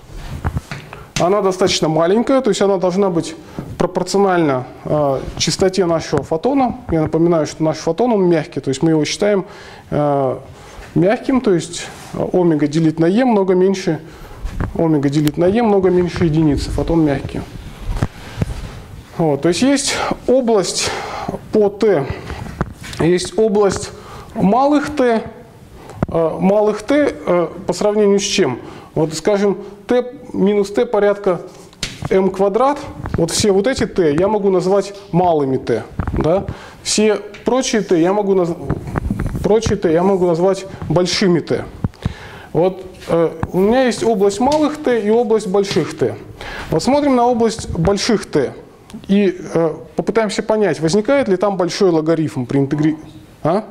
она достаточно маленькая, то есть она должна быть пропорциональна э, частоте нашего фотона. Я напоминаю, что наш фотон он мягкий, то есть мы его считаем э, мягким, то есть омега делить на e много меньше, омега делить на e много меньше единицы, фотон мягкий. Вот, то есть есть область по t, есть область малых t, э, малых t э, по сравнению с чем? Вот, скажем, t минус t порядка m квадрат, вот все вот эти t я могу назвать малыми t. Да? Все прочие t я могу, наз... прочие t я могу назвать большими t. Вот э, у меня есть область малых t и область больших t. Вот смотрим на область больших t и э, попытаемся понять, возникает ли там большой логарифм при интегре... А?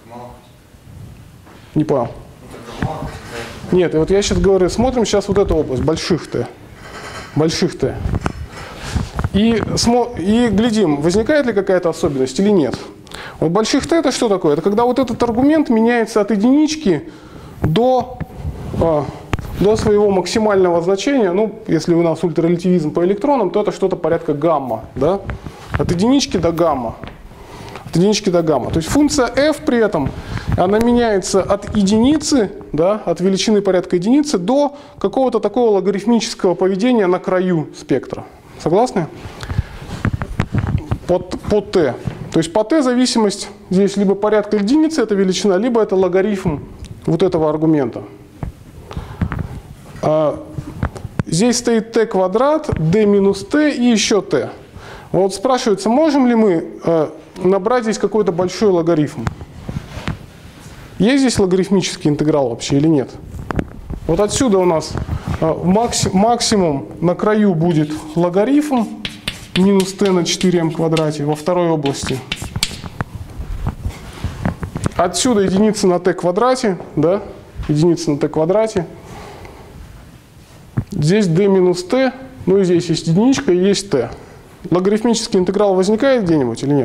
Не понял. Нет, и вот я сейчас говорю, смотрим сейчас вот эту область больших t. Больших t. И, и глядим, возникает ли какая-то особенность или нет. Вот больших t это что такое? Это когда вот этот аргумент меняется от единички до, а, до своего максимального значения. Ну, если у нас ультрарелятивизм по электронам, то это что-то порядка гамма. Да? От единички до гамма. От единички до гамма. То есть функция f при этом, она меняется от единицы, да, от величины порядка единицы до какого-то такого логарифмического поведения на краю спектра. Согласны? По, по t. То есть по t зависимость здесь либо порядка единицы, это величина, либо это логарифм вот этого аргумента. А, здесь стоит t квадрат, d минус t и еще t. Вот спрашивается, можем ли мы э, набрать здесь какой-то большой логарифм? Есть здесь логарифмический интеграл вообще или нет? Вот отсюда у нас э, макси, максимум на краю будет логарифм минус t на четыре эм квадрате во второй области. Отсюда единица на t квадрате, да? Единица на t квадрате. Здесь d минус t, ну и здесь есть единичка и есть t. Логарифмический интеграл возникает где-нибудь или нет?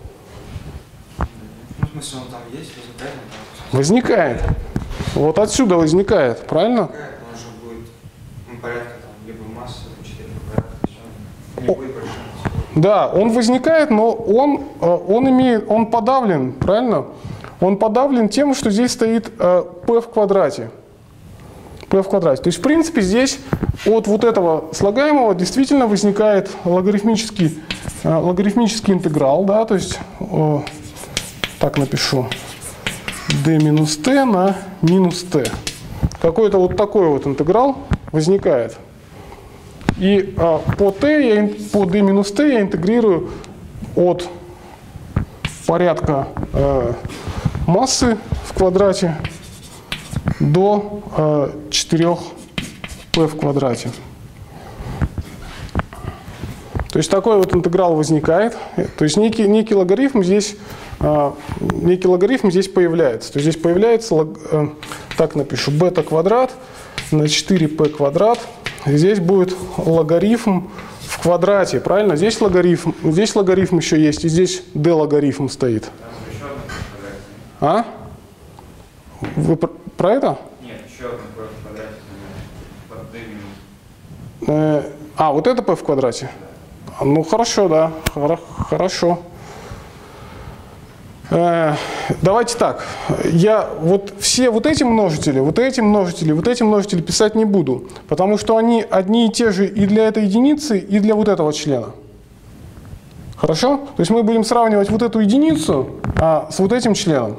Ну, в смысле, он там есть, возникает? Возникает. Вот отсюда возникает, правильно? Возникает, но он же будет ну, порядка там, либо массы, либо четыре квадрата, не будет большим. Да, он возникает, но он, он, имеет, он подавлен, правильно? Он подавлен тем, что здесь стоит p в квадрате. p в квадрате. То есть, в принципе, здесь от вот этого слагаемого действительно возникает логарифмический, логарифмический интеграл, да, то есть, о, так напишу, d минус t на минус t. Какой-то вот такой вот интеграл возникает. И а, по t, я, по d минус t я интегрирую от порядка э, массы в квадрате до э, четырех p в квадрате. То есть такой вот интеграл возникает. То есть некий, некий логарифм здесь, э, некий логарифм здесь появляется. То есть здесь появляется, э, так напишу, бета квадрат на четыре p квадрат. Здесь будет логарифм в квадрате, правильно? Здесь логарифм, здесь логарифм еще есть, и здесь d логарифм стоит. А? Вы про, про это? Нет, еще одно p в квадрате под d минус. Э, а, вот это p в квадрате? Да. Ну, хорошо, да, хорошо. Э, давайте так, я вот все вот эти множители, вот эти множители, вот эти множители писать не буду, потому что они одни и те же и для этой единицы, и для вот этого члена. Хорошо? То есть мы будем сравнивать вот эту единицу а, с вот этим членом.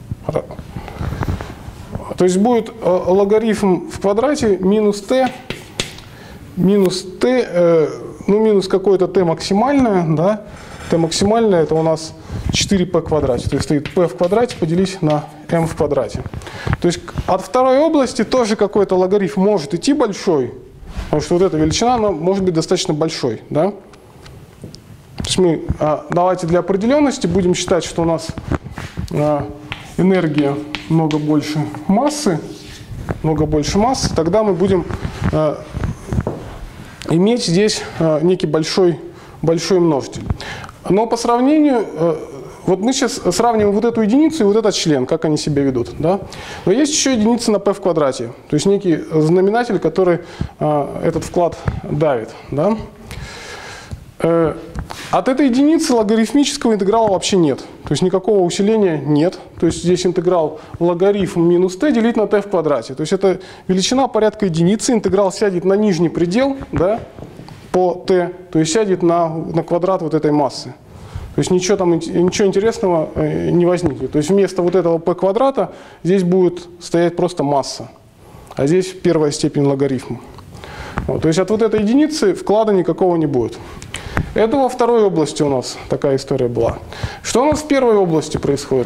То есть будет э, логарифм в квадрате минус t, минус t, э, ну минус какое-то t максимальное, да, t максимальное это у нас четыре p в квадрате, то есть стоит p в квадрате поделить на m в квадрате. То есть от второй области тоже какой-то логарифм может идти большой, потому что вот эта величина она может быть достаточно большой, да. То есть мы, а, давайте для определенности будем считать, что у нас а, энергия много больше массы, много больше массы, тогда мы будем э, иметь здесь э, некий большой, большой множитель. Но по сравнению, э, вот мы сейчас сравниваем вот эту единицу и вот этот член, как они себя ведут. Да? Но есть еще единица на p в квадрате, то есть некий знаменатель, который э, этот вклад давит. Да? Э, От этой единицы логарифмического интеграла вообще нет. То есть никакого усиления нет. То есть здесь интеграл логарифм минус t делить на t в квадрате. То есть это величина порядка единицы. Интеграл сядет на нижний предел, да, по t. То есть сядет на, на квадрат вот этой массы. То есть ничего там ничего интересного не возникнет. То есть вместо вот этого p квадрата здесь будет стоять просто масса. А здесь первая степень логарифма. Вот, то есть от вот этой единицы вклада никакого не будет. Это во второй области у нас такая история была. Что у нас в первой области происходит?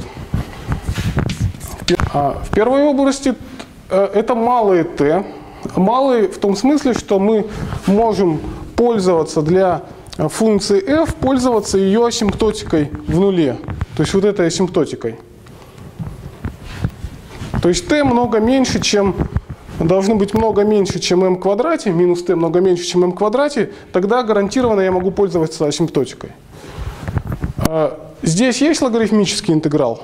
В первой области это малые t. Малые в том смысле, что мы можем пользоваться для функции f, пользоваться ее асимптотикой в нуле. То есть вот этой асимптотикой. То есть t много меньше, чем... должно быть много меньше, чем m в квадрате, минус t много меньше, чем m в квадрате, тогда гарантированно я могу пользоваться асимптотикой. Здесь есть логарифмический интеграл?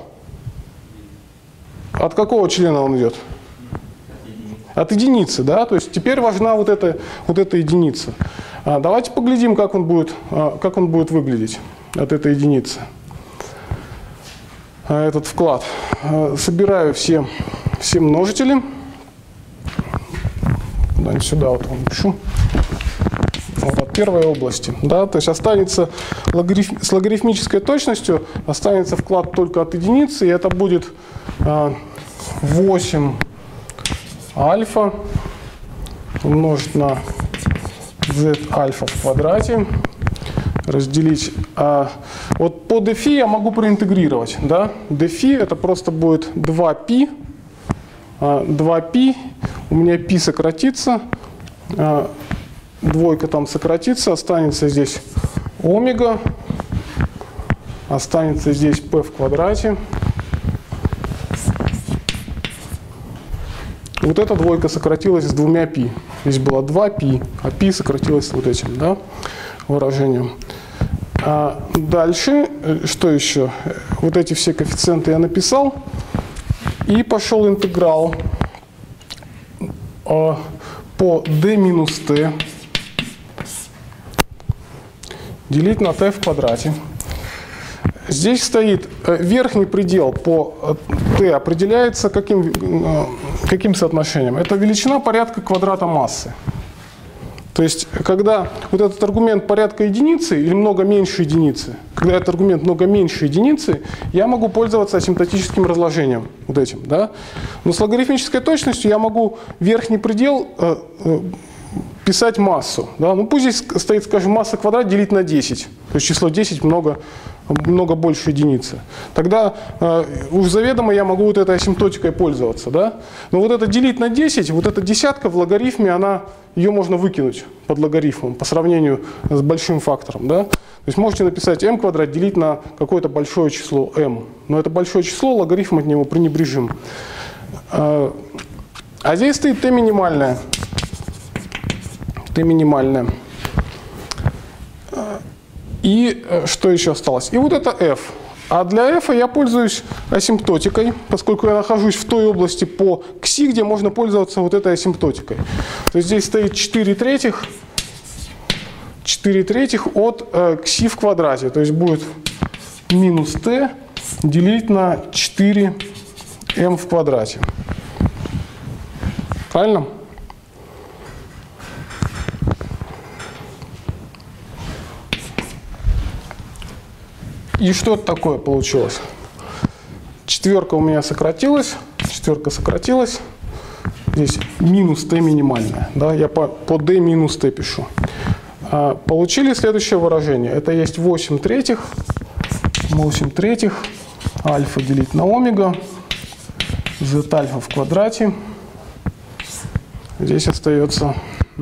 От какого члена он идет? От единицы, да? То есть теперь важна вот эта, вот эта единица. Давайте поглядим, как он будет, как он будет выглядеть от этой единицы. Этот вклад. Собираю все, все множители. Куда-нибудь сюда вот напишу. Вот от первой области. Да? То есть останется логариф... с логарифмической точностью останется вклад только от единицы, и это будет восемь альфа умножить на z альфа в квадрате, разделить. А, вот по dφ я могу проинтегрировать. Да? dφ это просто будет два π. А, два π, у меня π сократится, а, двойка там сократится, останется здесь омега, останется здесь p в квадрате. Вот эта двойка сократилась с двумя π. Здесь было два π, а π сократилось с вот этим, да, выражением. А дальше, что еще? Вот эти все коэффициенты я написал. И пошел интеграл а, по d минус t делить на t в квадрате. Здесь стоит верхний предел по t определяется каким, каким соотношением? Это величина порядка квадрата массы. То есть, когда вот этот аргумент порядка единицы или много меньше единицы, когда этот аргумент много меньше единицы, я могу пользоваться асимптотическим разложением вот этим, да? Но с логарифмической точностью я могу верхний предел э, э, писать массу, да? Ну пусть здесь стоит, скажем, масса квадрат делить на десять, то есть число десять много, много больше единицы. Тогда э, уж заведомо я могу вот этой асимптотикой пользоваться, да? Но вот это делить на десять, вот эта десятка в логарифме, она, ее можно выкинуть под логарифмом по сравнению с большим фактором, да? То есть можете написать m квадрат делить на какое-то большое число m. Но это большое число, логарифм от него пренебрежим. А здесь стоит t минимальная. t минимальная. И что еще осталось? И вот это f. А для f я пользуюсь асимптотикой, поскольку я нахожусь в той области по кси, где можно пользоваться вот этой асимптотикой. То есть здесь стоит четыре третьих, четыре третьих от э, кси в квадрате. То есть будет минус t делить на четыре эм в квадрате. Правильно? И что такое получилось? Четверка у меня сократилась, четверка сократилась. Здесь минус t минимальная. Да, я по, по d минус t пишу. А, получили следующее выражение. Это есть восемь третьих. восемь третьих. Альфа делить на омега. Z альфа в квадрате. Здесь остается...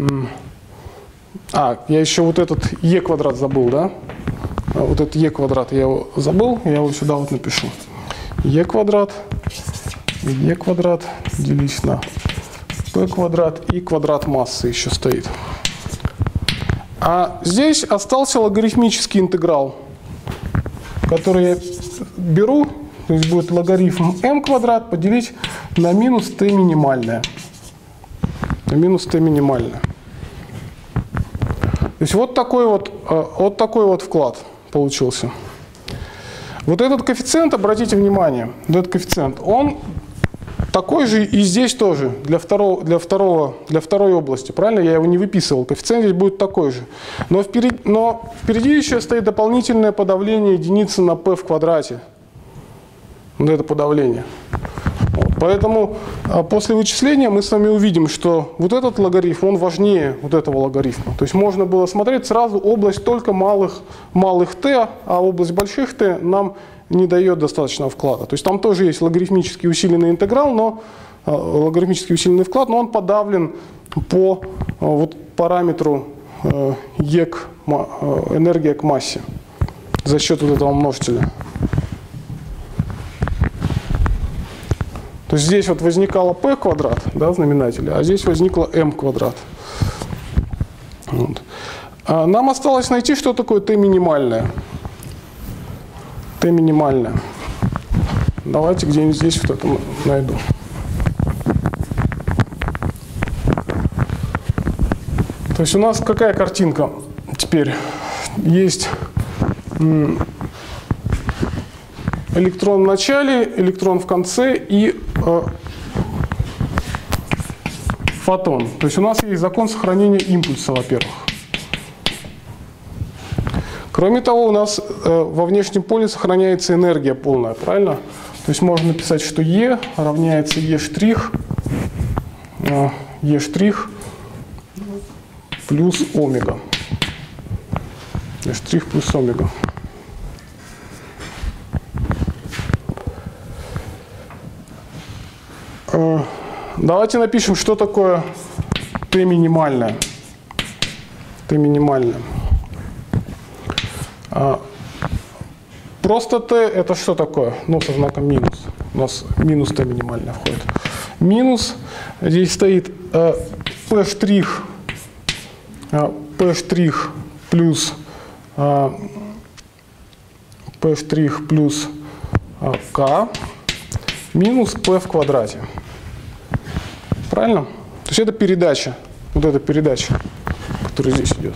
А, я еще вот этот e квадрат забыл, да? Вот этот e квадрат я его забыл, я его сюда вот напишу. e квадрат, e квадрат делить на p квадрат и квадрат массы еще стоит. А здесь остался логарифмический интеграл, который я беру, то есть будет логарифм m квадрат поделить на минус t минимальное. На минус t минимальное. То есть вот такой вот, вот такой вот вклад получился. Вот этот коэффициент, обратите внимание, этот коэффициент, он такой же и здесь тоже, для, второго, для, второго, для второй области. Правильно? Я его не выписывал. Коэффициент здесь будет такой же. Но впереди, но впереди еще стоит дополнительное подавление единицы на p в квадрате. Вот это подавление. Вот. Поэтому после вычисления мы с вами увидим, что вот этот логарифм, он важнее вот этого логарифма. То есть можно было смотреть сразу область только малых, малых t, а область больших t нам не дает достаточного вклада. То есть там тоже есть логарифмически усиленный интеграл, но логарифмически усиленный вклад, но он подавлен по вот параметру e к, энергия к массе за счет вот этого множителя. То есть здесь вот возникало p квадрат, да, в знаменателе, а здесь возникло m квадрат. Вот. А нам осталось найти, что такое t минимальное. T минимальное. Давайте где-нибудь здесь вот это найду. То есть у нас какая картинка теперь? Есть электрон в начале, электрон в конце и э, фотон. То есть у нас есть закон сохранения импульса, во-первых. Кроме того, у нас э, во внешнем поле сохраняется энергия полная, правильно? То есть можно написать, что E равняется E штрих, э, E штрих плюс омега. E штрих плюс омега. Давайте напишем, что такое T минимальное. T минимальное. Просто T это что такое? Ну, со знаком минус. У нас минус T минимальное входит. Минус, здесь стоит P штрих, P штрих плюс P штрих плюс K минус P в квадрате. Правильно? То есть это передача, вот эта передача, которая здесь идет.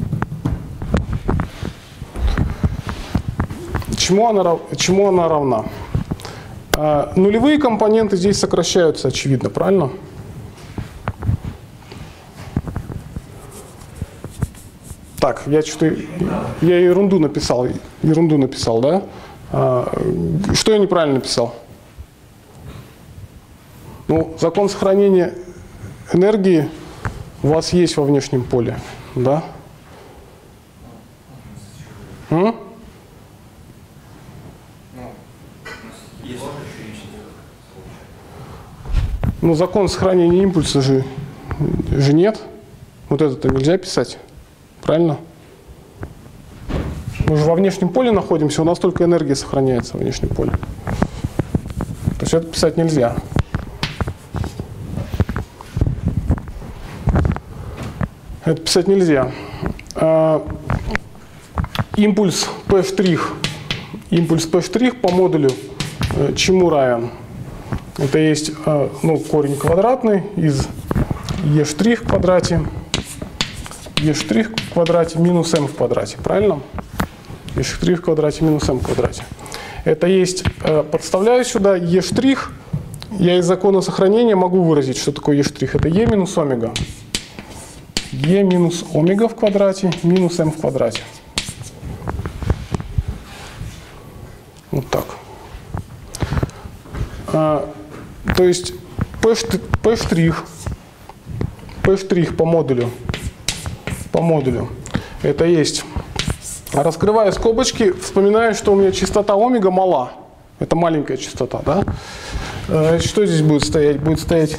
Чему она, чему она равна? А, нулевые компоненты здесь сокращаются, очевидно, правильно? Так, я что-то, я ерунду написал, ерунду написал, да? А, что я неправильно написал? Ну, закон сохранения энергии у вас есть во внешнем поле, да? М? Ну, закон сохранения импульса же, же нет. Вот это-то нельзя писать, правильно? Мы же во внешнем поле находимся, у нас только энергия сохраняется во внешнем поле. То есть это писать нельзя. Это писать нельзя. А, импульс P штрих, импульс P штрих по модулю э, чему равен? Это есть э, ну, корень квадратный из E штрих в квадрате, E штрих в квадрате минус m в квадрате, правильно? E штрих в квадрате минус m в квадрате. Это есть, э, подставляю сюда E штрих, я из закона сохранения могу выразить, что такое E штрих. Это E минус омега. E минус омега в квадрате минус m в квадрате. Вот так. А, то есть P штрих, P штрих по модулю, по модулю, это есть. Раскрывая скобочки, вспоминаю, что у меня частота омега мала. Это маленькая частота, да? А, что здесь будет стоять? Будет стоять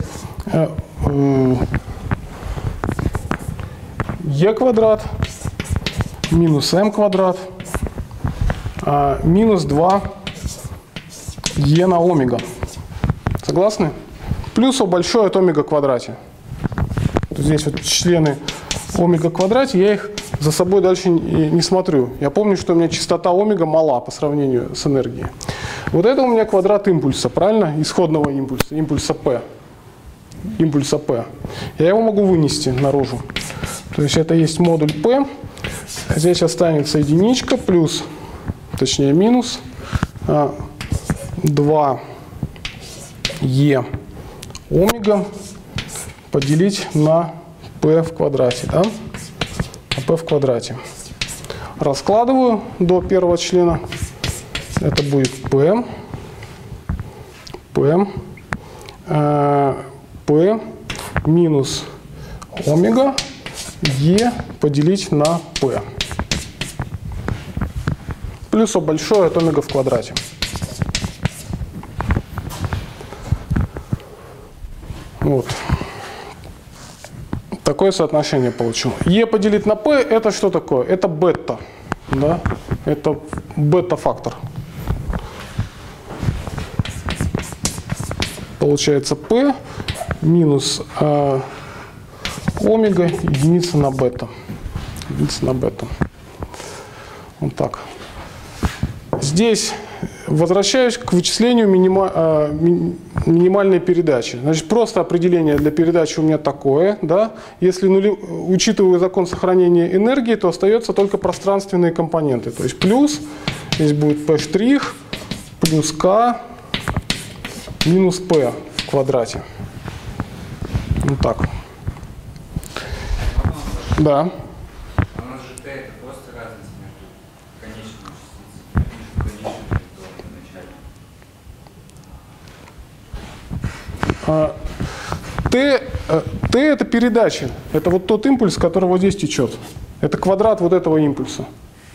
E квадрат минус m квадрат а, минус два E на омега. Согласны? Плюс О большое от омега в квадрате. Здесь вот члены омега в квадрате, я их за собой дальше не, не смотрю. Я помню, что у меня частота омега мала по сравнению с энергией. Вот это у меня квадрат импульса, правильно? Исходного импульса, импульса P. Импульса P. Я его могу вынести наружу. То есть это есть модуль P. Здесь останется единичка плюс, точнее минус два Е омега поделить на P в квадрате. Да? На P в квадрате. Раскладываю до первого члена. Это будет P. P. э, P минус омега E поделить на P. Плюс О большое от омега в квадрате. Вот. Такое соотношение получил. Е поделить на P это что такое? Это бета. Да? Это бета-фактор. Получается P минус э, омега единица на бета. Единица на бета. Вот так. Здесь возвращаюсь к вычислению минима, э, ми, минимальной передачи. Значит, просто определение для передачи у меня такое. Да? Если нули, учитывая закон сохранения энергии, то остается только пространственные компоненты. То есть плюс, здесь будет P' плюс K минус P в квадрате. Вот так. Да. У нас же Т это просто разница между конечными частицами, между конечными и Т, Т это передача. Это вот тот импульс, который вот здесь течет. Это квадрат вот этого импульса.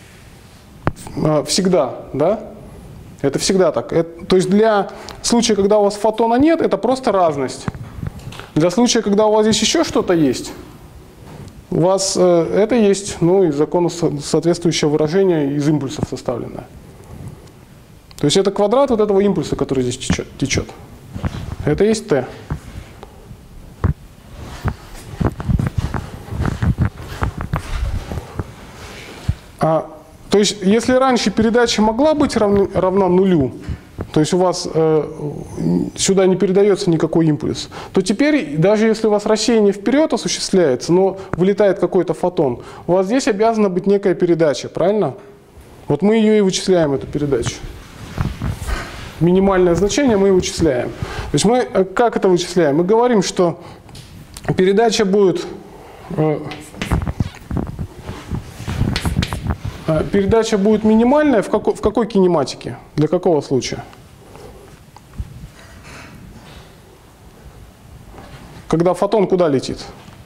Всегда, да? Это всегда так. Это, то есть для случая, когда у вас фотона нет, это просто разность. Для случая, когда у вас здесь еще что-то есть, у вас э, это есть, ну, из закона соответствующее выражение из импульсов составленное. То есть это квадрат вот этого импульса, который здесь течет. течет. Это есть Т. А, то есть если раньше передача могла быть равна, равна нулю, то есть у вас э, сюда не передается никакой импульс, то теперь, даже если у вас рассеяние вперед осуществляется, но вылетает какой-то фотон, у вас здесь обязана быть некая передача, правильно? Вот мы ее и вычисляем, эту передачу. Минимальное значение мы и вычисляем. То есть мы как это вычисляем? Мы говорим, что передача будет... Э, передача будет минимальная в какой, в какой кинематике? Для какого случая? Когда фотон куда летит?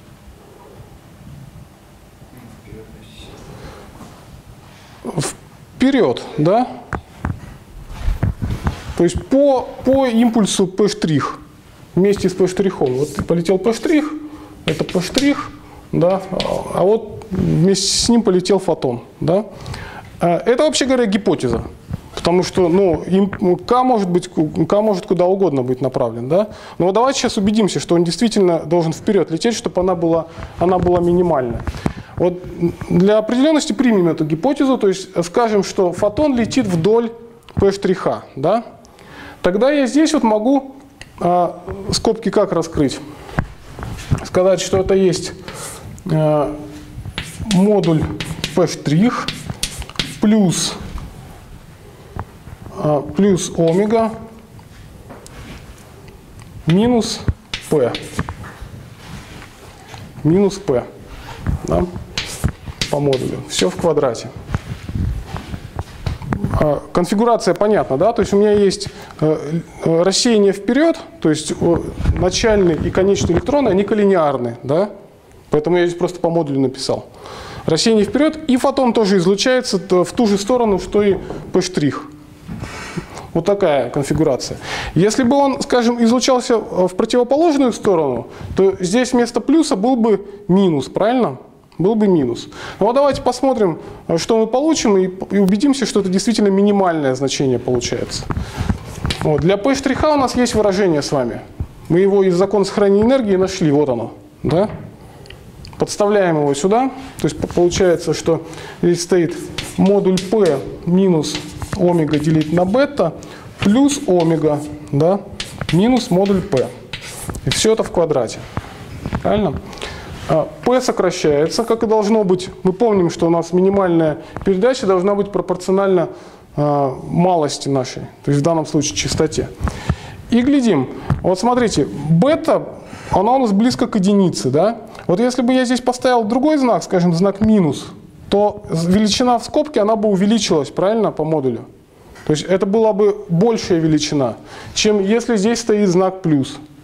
Вперед, да? То есть по, по импульсу P' вместе с P'. Вот полетел P', это P', да? А вот вместе с ним полетел фотон. Да? Это, вообще говоря, гипотеза. Потому что ну, К, может быть, К может куда угодно быть направлен. Да? Но вот давайте сейчас убедимся, что он действительно должен вперед лететь, чтобы она была, она была минимальная. Вот для определенности примем эту гипотезу, то есть скажем, что фотон летит вдоль P'. Да? Тогда я здесь вот могу а, скобки как раскрыть? Сказать, что это есть а, модуль P' плюс, а, плюс омега минус P. Минус P. Да? По модулю. Все в квадрате. Конфигурация понятна, да? То есть у меня есть рассеяние вперед, то есть начальный и конечный электроны, они коллинеарны, да? Поэтому я здесь просто по модулю написал. Рассеяние вперед, и фотон тоже излучается в ту же сторону, что и P'. Вот такая конфигурация. Если бы он, скажем, излучался в противоположную сторону, то здесь вместо плюса был бы минус, правильно? Был бы минус. Ну вот давайте посмотрим, что мы получим, и, и убедимся, что это действительно минимальное значение получается. Вот. Для P' у нас есть выражение с вами. Мы его из закона сохранения энергии нашли. Вот оно. Да? Подставляем его сюда. То есть получается, что здесь стоит модуль P минус омега делить на бета плюс омега, да, минус модуль P. И все это в квадрате. Правильно? P сокращается, как и должно быть. Мы помним, что у нас минимальная передача должна быть пропорциональна э, малости нашей, то есть в данном случае частоте. И глядим. Вот смотрите, бета, она у нас близко к единице. Да? Вот если бы я здесь поставил другой знак, скажем, знак минус, то величина в скобке, она бы увеличилась, правильно, по модулю. То есть это была бы большая величина, чем если здесь стоит знак плюс.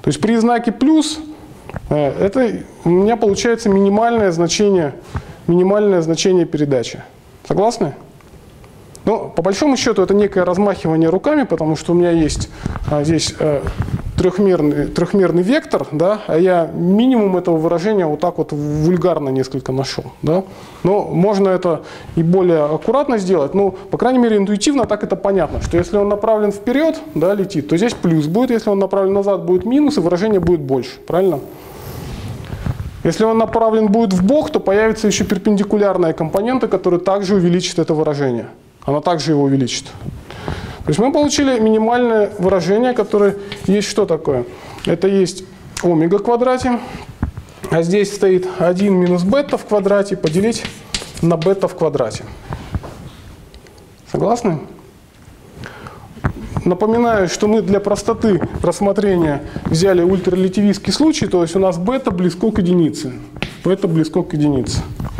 То есть при знаке плюс это у меня получается минимальное значение, минимальное значение передачи. Согласны? Ну, по большому счету, это некое размахивание руками, потому что у меня есть а, здесь а, трехмерный, трехмерный вектор, да, а я минимум этого выражения вот так вот вульгарно несколько нашел. Да. Но можно это и более аккуратно сделать, но, по крайней мере, интуитивно так это понятно, что если он направлен вперед, да, летит, то здесь плюс будет, если он направлен назад, будет минус, и выражение будет больше. Правильно? Если он направлен будет в бок, то появится еще перпендикулярная компонента, которая также увеличит это выражение. Она также его увеличит. То есть мы получили минимальное выражение, которое есть что такое? Это есть омега в квадрате, а здесь стоит один минус бета в квадрате поделить на бета в квадрате. Согласны? Напоминаю, что мы для простоты рассмотрения взяли ультрарелятивистский случай, то есть у нас бета близко к единице. Бета близко к единице.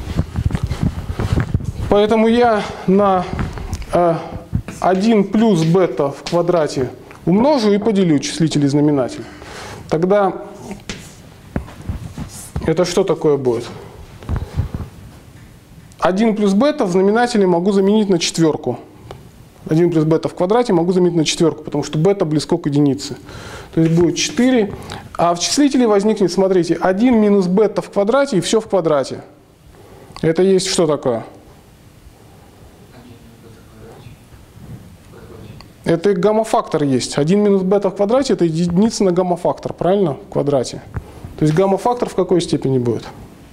Поэтому я на один плюс бета в квадрате умножу и поделю числитель и знаменатель. Тогда это что такое будет? один плюс бета в знаменателе могу заменить на четверку. один плюс бета в квадрате могу заменить на четверку, потому что бета близко к единице. То есть будет четыре. А в числителе возникнет, смотрите, один минус бета в квадрате и все в квадрате. Это есть что такое? Это гамма-фактор есть. один минус бета в квадрате – это единица на гамма-фактор, правильно? В квадрате. То есть гамма-фактор в какой степени будет?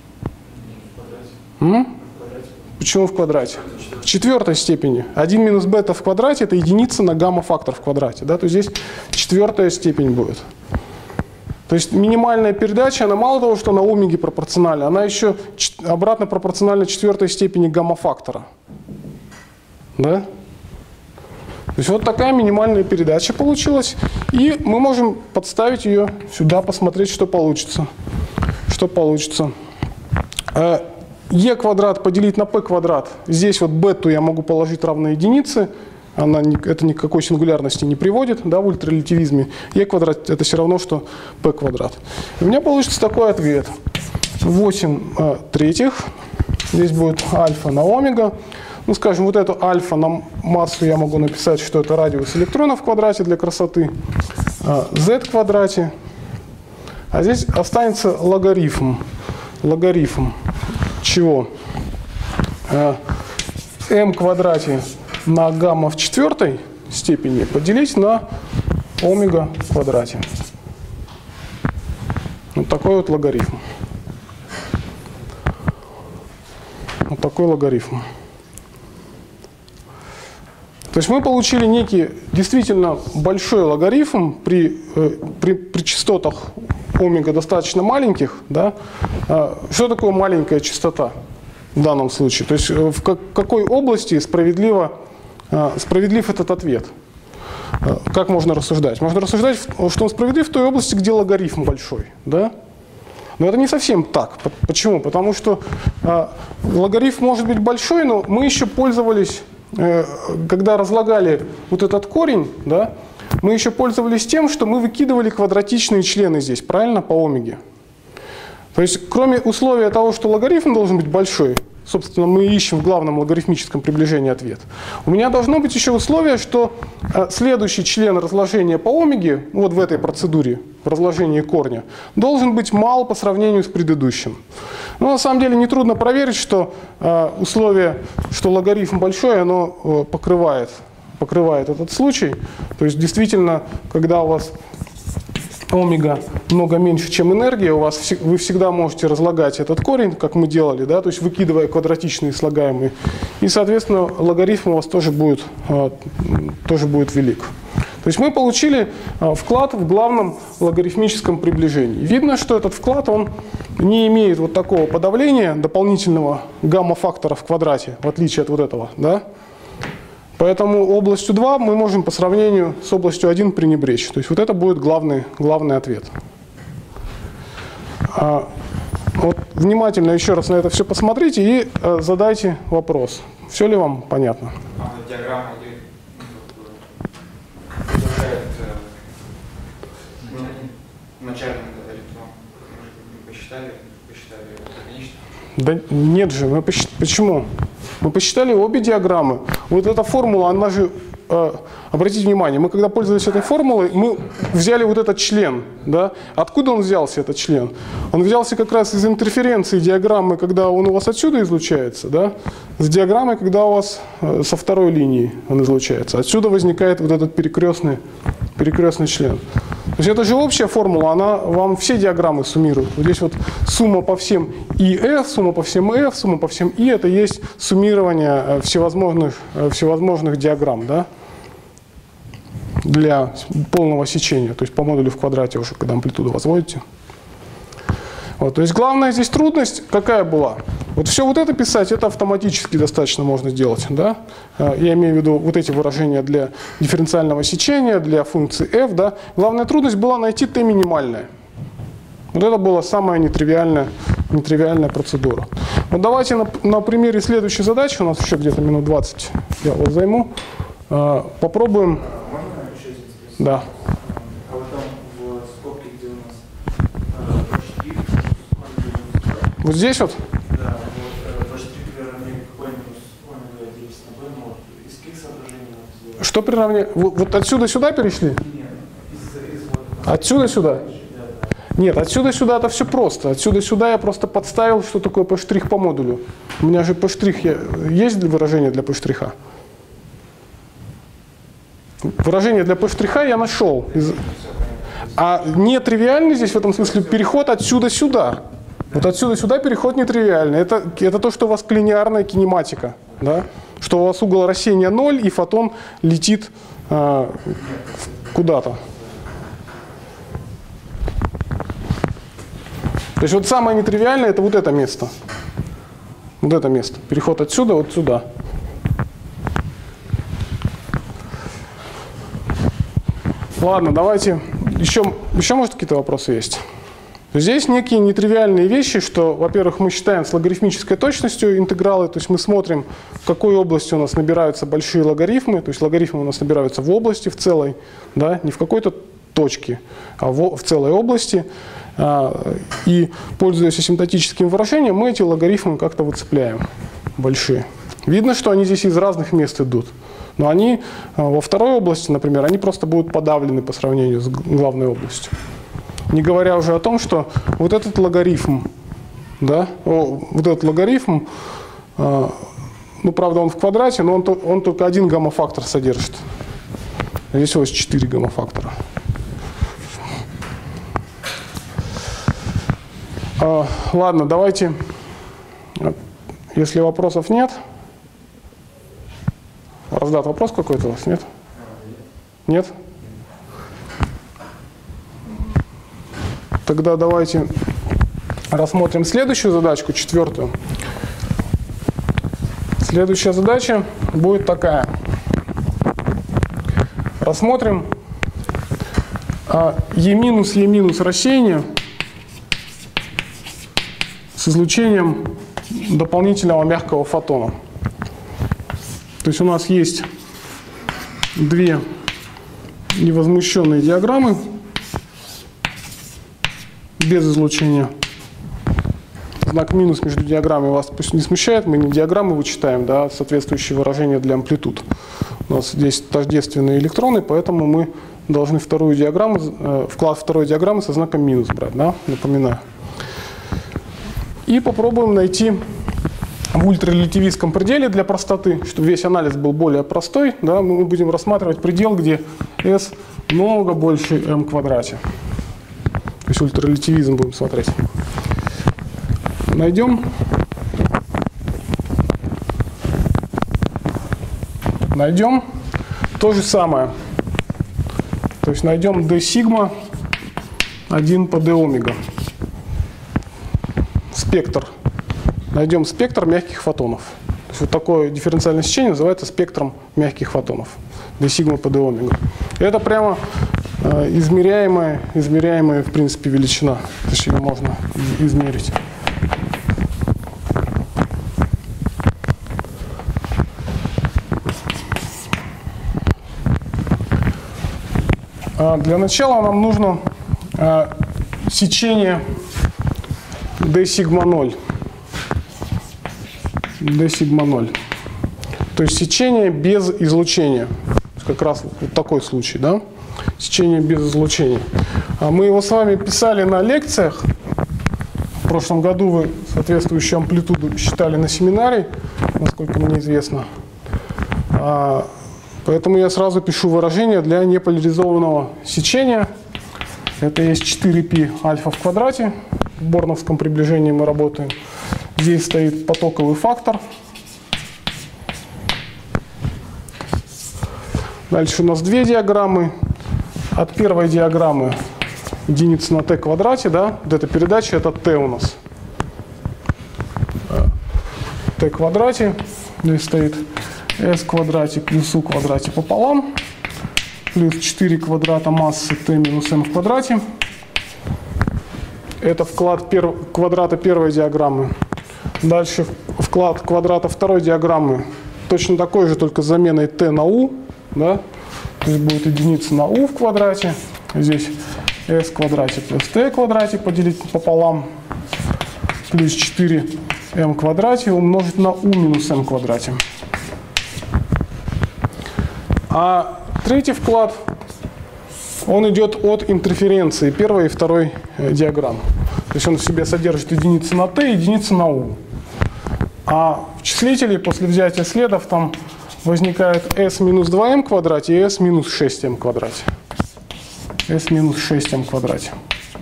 В М? В Почему в квадрате? В четвертой степени. один минус бета в квадрате – это единица на гамма-фактор в квадрате. Да? То есть здесь четвертая степень будет. То есть минимальная передача, она мало того, что на омеге пропорциональна, она еще обратно пропорциональна четвертой степени гамма-фактора. Да? То есть вот такая минимальная передача получилась. И мы можем подставить ее сюда, посмотреть, что получится. Что получится. Е квадрат поделить на p квадрат. Здесь вот бету я могу положить равно единице. Она, это никакой сингулярности не приводит, да, в ультрарелятивизме. Е квадрат это все равно, что p квадрат. И у меня получится такой ответ. восемь третьих. Здесь будет альфа на омега. Ну, скажем, вот эту альфа на массу я могу написать, что это радиус электрона в квадрате для красоты. Z в квадрате. А здесь останется логарифм. Логарифм чего? m в квадрате на гамма в четвертой степени поделить на омега в квадрате. Вот такой вот логарифм. Вот такой логарифм. То есть мы получили некий действительно большой логарифм при, при, при частотах омега достаточно маленьких. Да? Что такое маленькая частота в данном случае? То есть в какой области справедливо, справедлив этот ответ? Как можно рассуждать? Можно рассуждать, что он справедлив в той области, где логарифм большой. Да? Но это не совсем так. Почему? Потому что логарифм может быть большой, но мы еще пользовались... Когда разлагали вот этот корень, да, мы еще пользовались тем, что мы выкидывали квадратичные члены здесь, правильно, по омеге. То есть, кроме условия того, что логарифм должен быть большой, собственно, мы ищем в главном логарифмическом приближении ответ, у меня должно быть еще условие, что следующий член разложения по омеге, вот в этой процедуре, в разложении корня, должен быть мал по сравнению с предыдущим. Но на самом деле нетрудно проверить, что э, условие, что логарифм большой, оно э, покрывает, покрывает этот случай. То есть действительно, когда у вас омега много меньше, чем энергия, у вас, вы всегда можете разлагать этот корень, как мы делали, да, то есть выкидывая квадратичные слагаемые. И, соответственно, логарифм у вас тоже будет, э, тоже будет велик. То есть мы получили вклад в главном логарифмическом приближении. Видно, что этот вклад он не имеет вот такого подавления дополнительного гамма-фактора в квадрате, в отличие от вот этого. Да? Поэтому областью два мы можем по сравнению с областью один пренебречь. То есть вот это будет главный, главный ответ. А, вот внимательно еще раз на это все посмотрите и а, задайте вопрос. Все ли вам понятно? А, диаграмма изначально электрон? Мы посчитали, посчитали это конечно? Да нет же, мы посч... почему? Мы посчитали обе диаграммы. Вот эта формула, она же, э, обратите внимание, мы когда пользовались этой формулой, мы взяли вот этот член. Да? Откуда он взялся, этот член? Он взялся как раз из интерференции диаграммы, когда он у вас отсюда излучается, да? С диаграммой, когда у вас э, со второй линии он излучается. Отсюда возникает вот этот перекрестный, перекрестный член. То есть это же общая формула, она вам все диаграммы суммирует. Вот здесь вот сумма по всем и F, сумма по всем F, сумма по всем I, это есть суммирование всевозможных, всевозможных диаграмм, да? Для полного сечения, то есть по модулю в квадрате уже, когда амплитуду возводите. Вот, то есть главная здесь трудность какая была? Вот все вот это писать, это автоматически достаточно можно сделать. Да? Я имею в виду вот эти выражения для дифференциального сечения, для функции f. Да? Главная трудность была найти t минимальное. Вот это была самая нетривиальная, нетривиальная процедура. Вот давайте на, на примере следующей задачи, у нас еще где-то минут двадцать я вот займу, попробуем. Можно еще один спросить? Да. А вот там в скобке, где у нас штрих, Вот здесь вот? да, вот штрих равняется какой минус омега делится на b, но из каких соображений надо сделать? Что приравнять? Вот, вот отсюда сюда перешли? Нет, из, из вот... Отсюда сюда? Да, да. Нет, отсюда сюда это все просто. Отсюда сюда я просто подставил, что такое p' по модулю. У меня же p' есть выражение для p'? Выражение для p' я нашел. А нетривиальный здесь в этом смысле переход отсюда сюда. Вот отсюда сюда переход нетривиальный. Это, это то, что у вас линейная кинематика. Да? Что у вас угол рассеяния ноль, и фотон летит э, куда-то. То есть вот самое нетривиальное это вот это место. Вот это место. Переход отсюда вот сюда. Ладно, давайте. Еще, еще может, какие-то вопросы есть? Здесь некие нетривиальные вещи, что, во-первых, мы считаем с логарифмической точностью интегралы, то есть мы смотрим, в какой области у нас набираются большие логарифмы, то есть логарифмы у нас набираются в области в целой, да, не в какой-то точке, а в, в целой области. И, пользуясь асимптотическим выражением, мы эти логарифмы как-то выцепляем большие. Видно, что они здесь из разных мест идут. Но они во второй области, например, они просто будут подавлены по сравнению с главной областью. Не говоря уже о том, что вот этот логарифм, да, о, вот этот логарифм, э, ну, правда, он в квадрате, но он, он только один гамма-фактор содержит. Здесь у вас четыре гамма-фактора. Э, ладно, давайте, если вопросов нет. Раздат, вопрос какой-то у вас, нет? Нет? Тогда давайте рассмотрим следующую задачку, четвертую. Следующая задача будет такая. Рассмотрим E минус E минус рассеяние с излучением дополнительного мягкого фотона. То есть у нас есть две невозмущенные диаграммы без излучения. Знак минус между диаграммами вас пусть не смущает, мы не диаграммы вычитаем, да, а соответствующие выражения для амплитуд. У нас здесь тождественные электроны, поэтому мы должны вторую диаграмму, э, вклад второй диаграммы со знаком минус брать, да, напоминаю. И попробуем найти в ультрарелятивистском пределе для простоты, чтобы весь анализ был более простой, да, мы будем рассматривать предел, где S много больше m в квадрате. То есть ультрарелятивизм будем смотреть. Найдем. Найдем. То же самое. То есть найдем d сигма один по d омега. Спектр. Найдем спектр мягких фотонов. То есть вот такое дифференциальное сечение называется спектром мягких фотонов. d сигма по d омега. Это прямо э, измеряемая, измеряемая в принципе величина. То есть ее можно измерить. А для начала нам нужно э, сечение d сигма ноль. d сигма ноль. То есть сечение без излучения. Как раз вот такой случай, да? Сечение без излучения. Мы его с вами писали на лекциях. В прошлом году вы соответствующую амплитуду считали на семинаре, насколько мне известно. Поэтому я сразу пишу выражение для неполяризованного сечения. Это есть четыре пи альфа в квадрате. В борновском приближении мы работаем. Здесь стоит потоковый фактор. Дальше у нас две диаграммы. От первой диаграммы единица на t квадрате, да, вот эта передача, это t у нас. t квадрате, здесь стоит s квадрате плюс u квадрате пополам, плюс четыре квадрата массы t минус m в квадрате. Это вклад перв... квадрата первой диаграммы. Дальше вклад квадрата второй диаграммы точно такой же, только с заменой t на u. Да? То есть будет единица на u в квадрате. Здесь s в квадрате плюс t в квадрате поделить пополам. Плюс четыре m в квадрате умножить на u минус m в квадрате. А третий вклад, он идет от интерференции первой и второй диаграмм. То есть он в себе содержит единицу на t и единицу на u. А в числителе после взятия следов там возникает s минус два m в квадрате и s минус шесть m в квадрате. s минус шесть m в квадрате.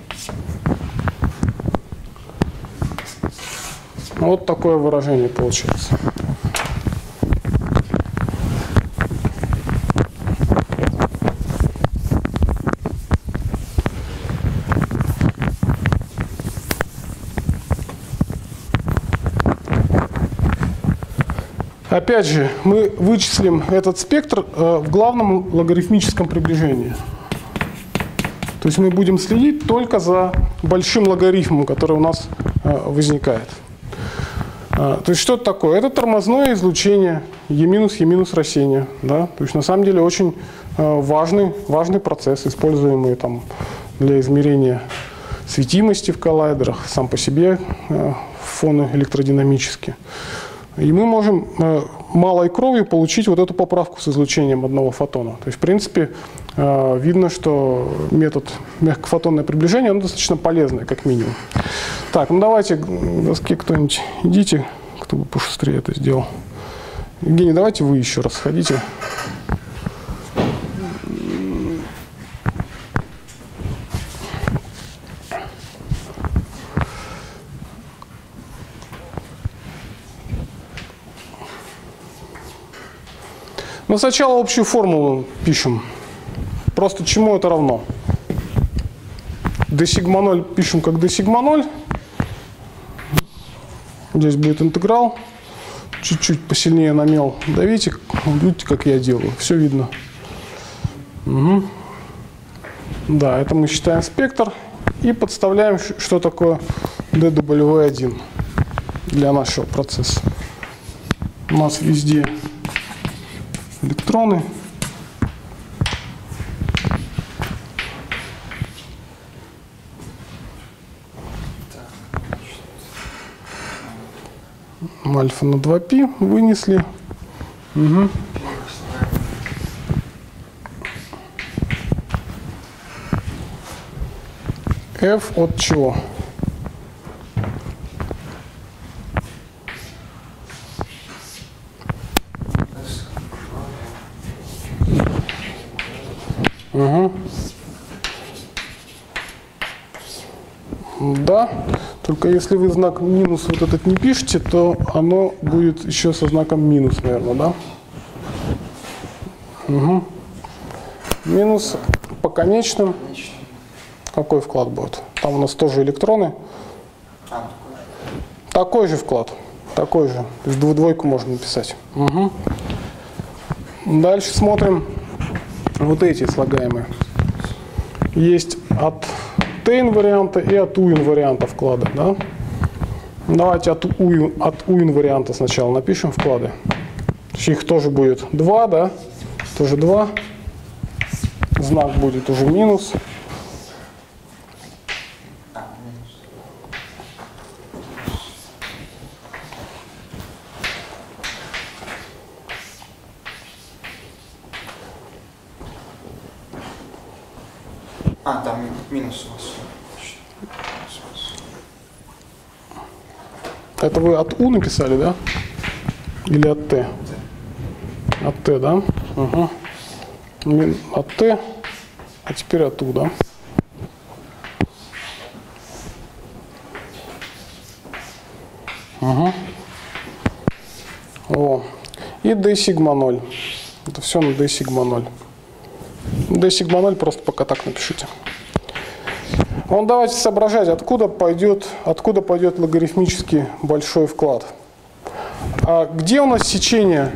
Вот такое выражение получается. Опять же, мы вычислим этот спектр в главном логарифмическом приближении. То есть мы будем следить только за большим логарифмом, который у нас возникает. То есть что это такое? Это тормозное излучение E минус, E минус рассеяния. Да? То есть на самом деле очень важный, важный процесс, используемый там для измерения светимости в коллайдерах, сам по себе фоноэлектродинамически. И мы можем э, малой кровью получить вот эту поправку с излучением одного фотона. То есть, в принципе, э, видно, что метод мягкофотонное приближение, он достаточно полезный, как минимум. Так, ну давайте к доске кто-нибудь идите, кто бы пошустрее это сделал. Евгений, давайте вы еще раз сходите. Но сначала общую формулу пишем. Просто чему это равно? d сигма ноль пишем как d сигма ноль. Здесь будет интеграл. Чуть-чуть посильнее на мел давите. Видите, как я делаю. Все видно. Угу. Да, это мы считаем спектр. И подставляем, что такое ди дабл ю один для нашего процесса. У нас везде электроны. Альфа на два пи вынесли. Угу. F от чего? Угу. Да, только если вы знак минус вот этот не пишете, то оно будет еще со знаком минус, наверное, да? Угу. Минус по конечным. Какой вклад будет? Там у нас тоже электроны. А, такой же вклад. Такой же. То есть двойку можно написать. Угу. Дальше смотрим. Вот эти слагаемые. Есть от T инварианта и от U инварианта вклада. Да? Давайте от U, от U инварианта сначала напишем вклады. Их тоже будет два, да? Тоже два. Знак будет уже минус. А, там минус у вас. Это вы от У написали, да? Или от Т? От Т, да? Угу. От Т, а теперь от У, да? Угу. О. И d сигма ноль. Это все на d сигма ноль. d сигма ноль просто пока так напишите. Ну, давайте соображать, откуда пойдет, откуда пойдет логарифмически большой вклад. А где у нас сечение?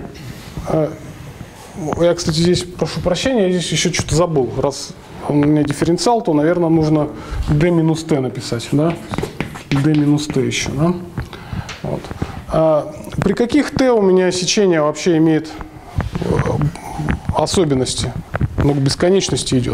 Я, кстати, здесь прошу прощения, я здесь еще что-то забыл. Раз у меня дифференциал, то, наверное, нужно d минус t написать, да? d минус t еще, да? Вот. А при каких t у меня сечение вообще имеет особенности? Ну, к бесконечности идет.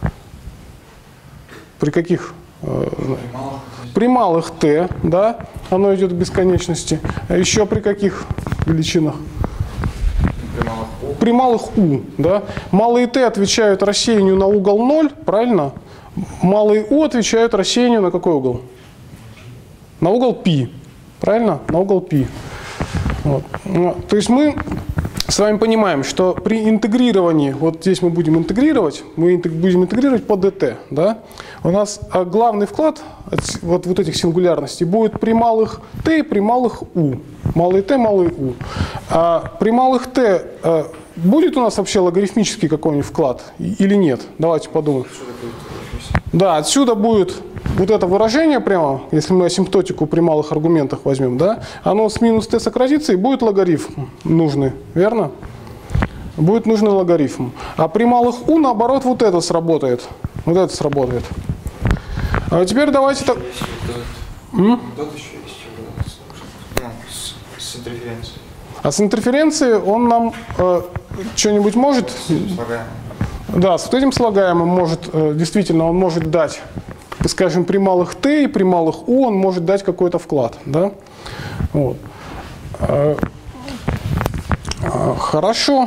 При каких? При малых t, да, оно идет к бесконечности. А еще при каких величинах? При малых у. При малых u, да. Малые t отвечают рассеянию на угол ноль, правильно? Малые u отвечают рассеянию на какой угол? На угол π, правильно? На угол π. Вот. То есть мы с вами понимаем, что при интегрировании, вот здесь мы будем интегрировать, мы будем интегрировать по dt, да? У нас главный вклад вот, вот этих сингулярностей будет при малых t и при малых u. Малые t, малые u. А при малых t будет у нас вообще логарифмический какой-нибудь вклад или нет? Давайте подумаем. Да, отсюда будет вот это выражение прямо, если мы асимптотику при малых аргументах возьмем, да, оно с минус t сократится и будет логарифм нужный, верно? Будет нужный логарифм. А при малых u, наоборот, вот это сработает. Вот это сработает. А теперь давайте так. Дот еще есть. Ну, с, с интерференцией. А с интерференцией он нам э, что-нибудь может? Слагаемым. Да, с вот этим слагаемым может, э, действительно, он может дать, скажем, при малых t и при малых u он может дать какой-то вклад, да? Вот. Э, э, хорошо.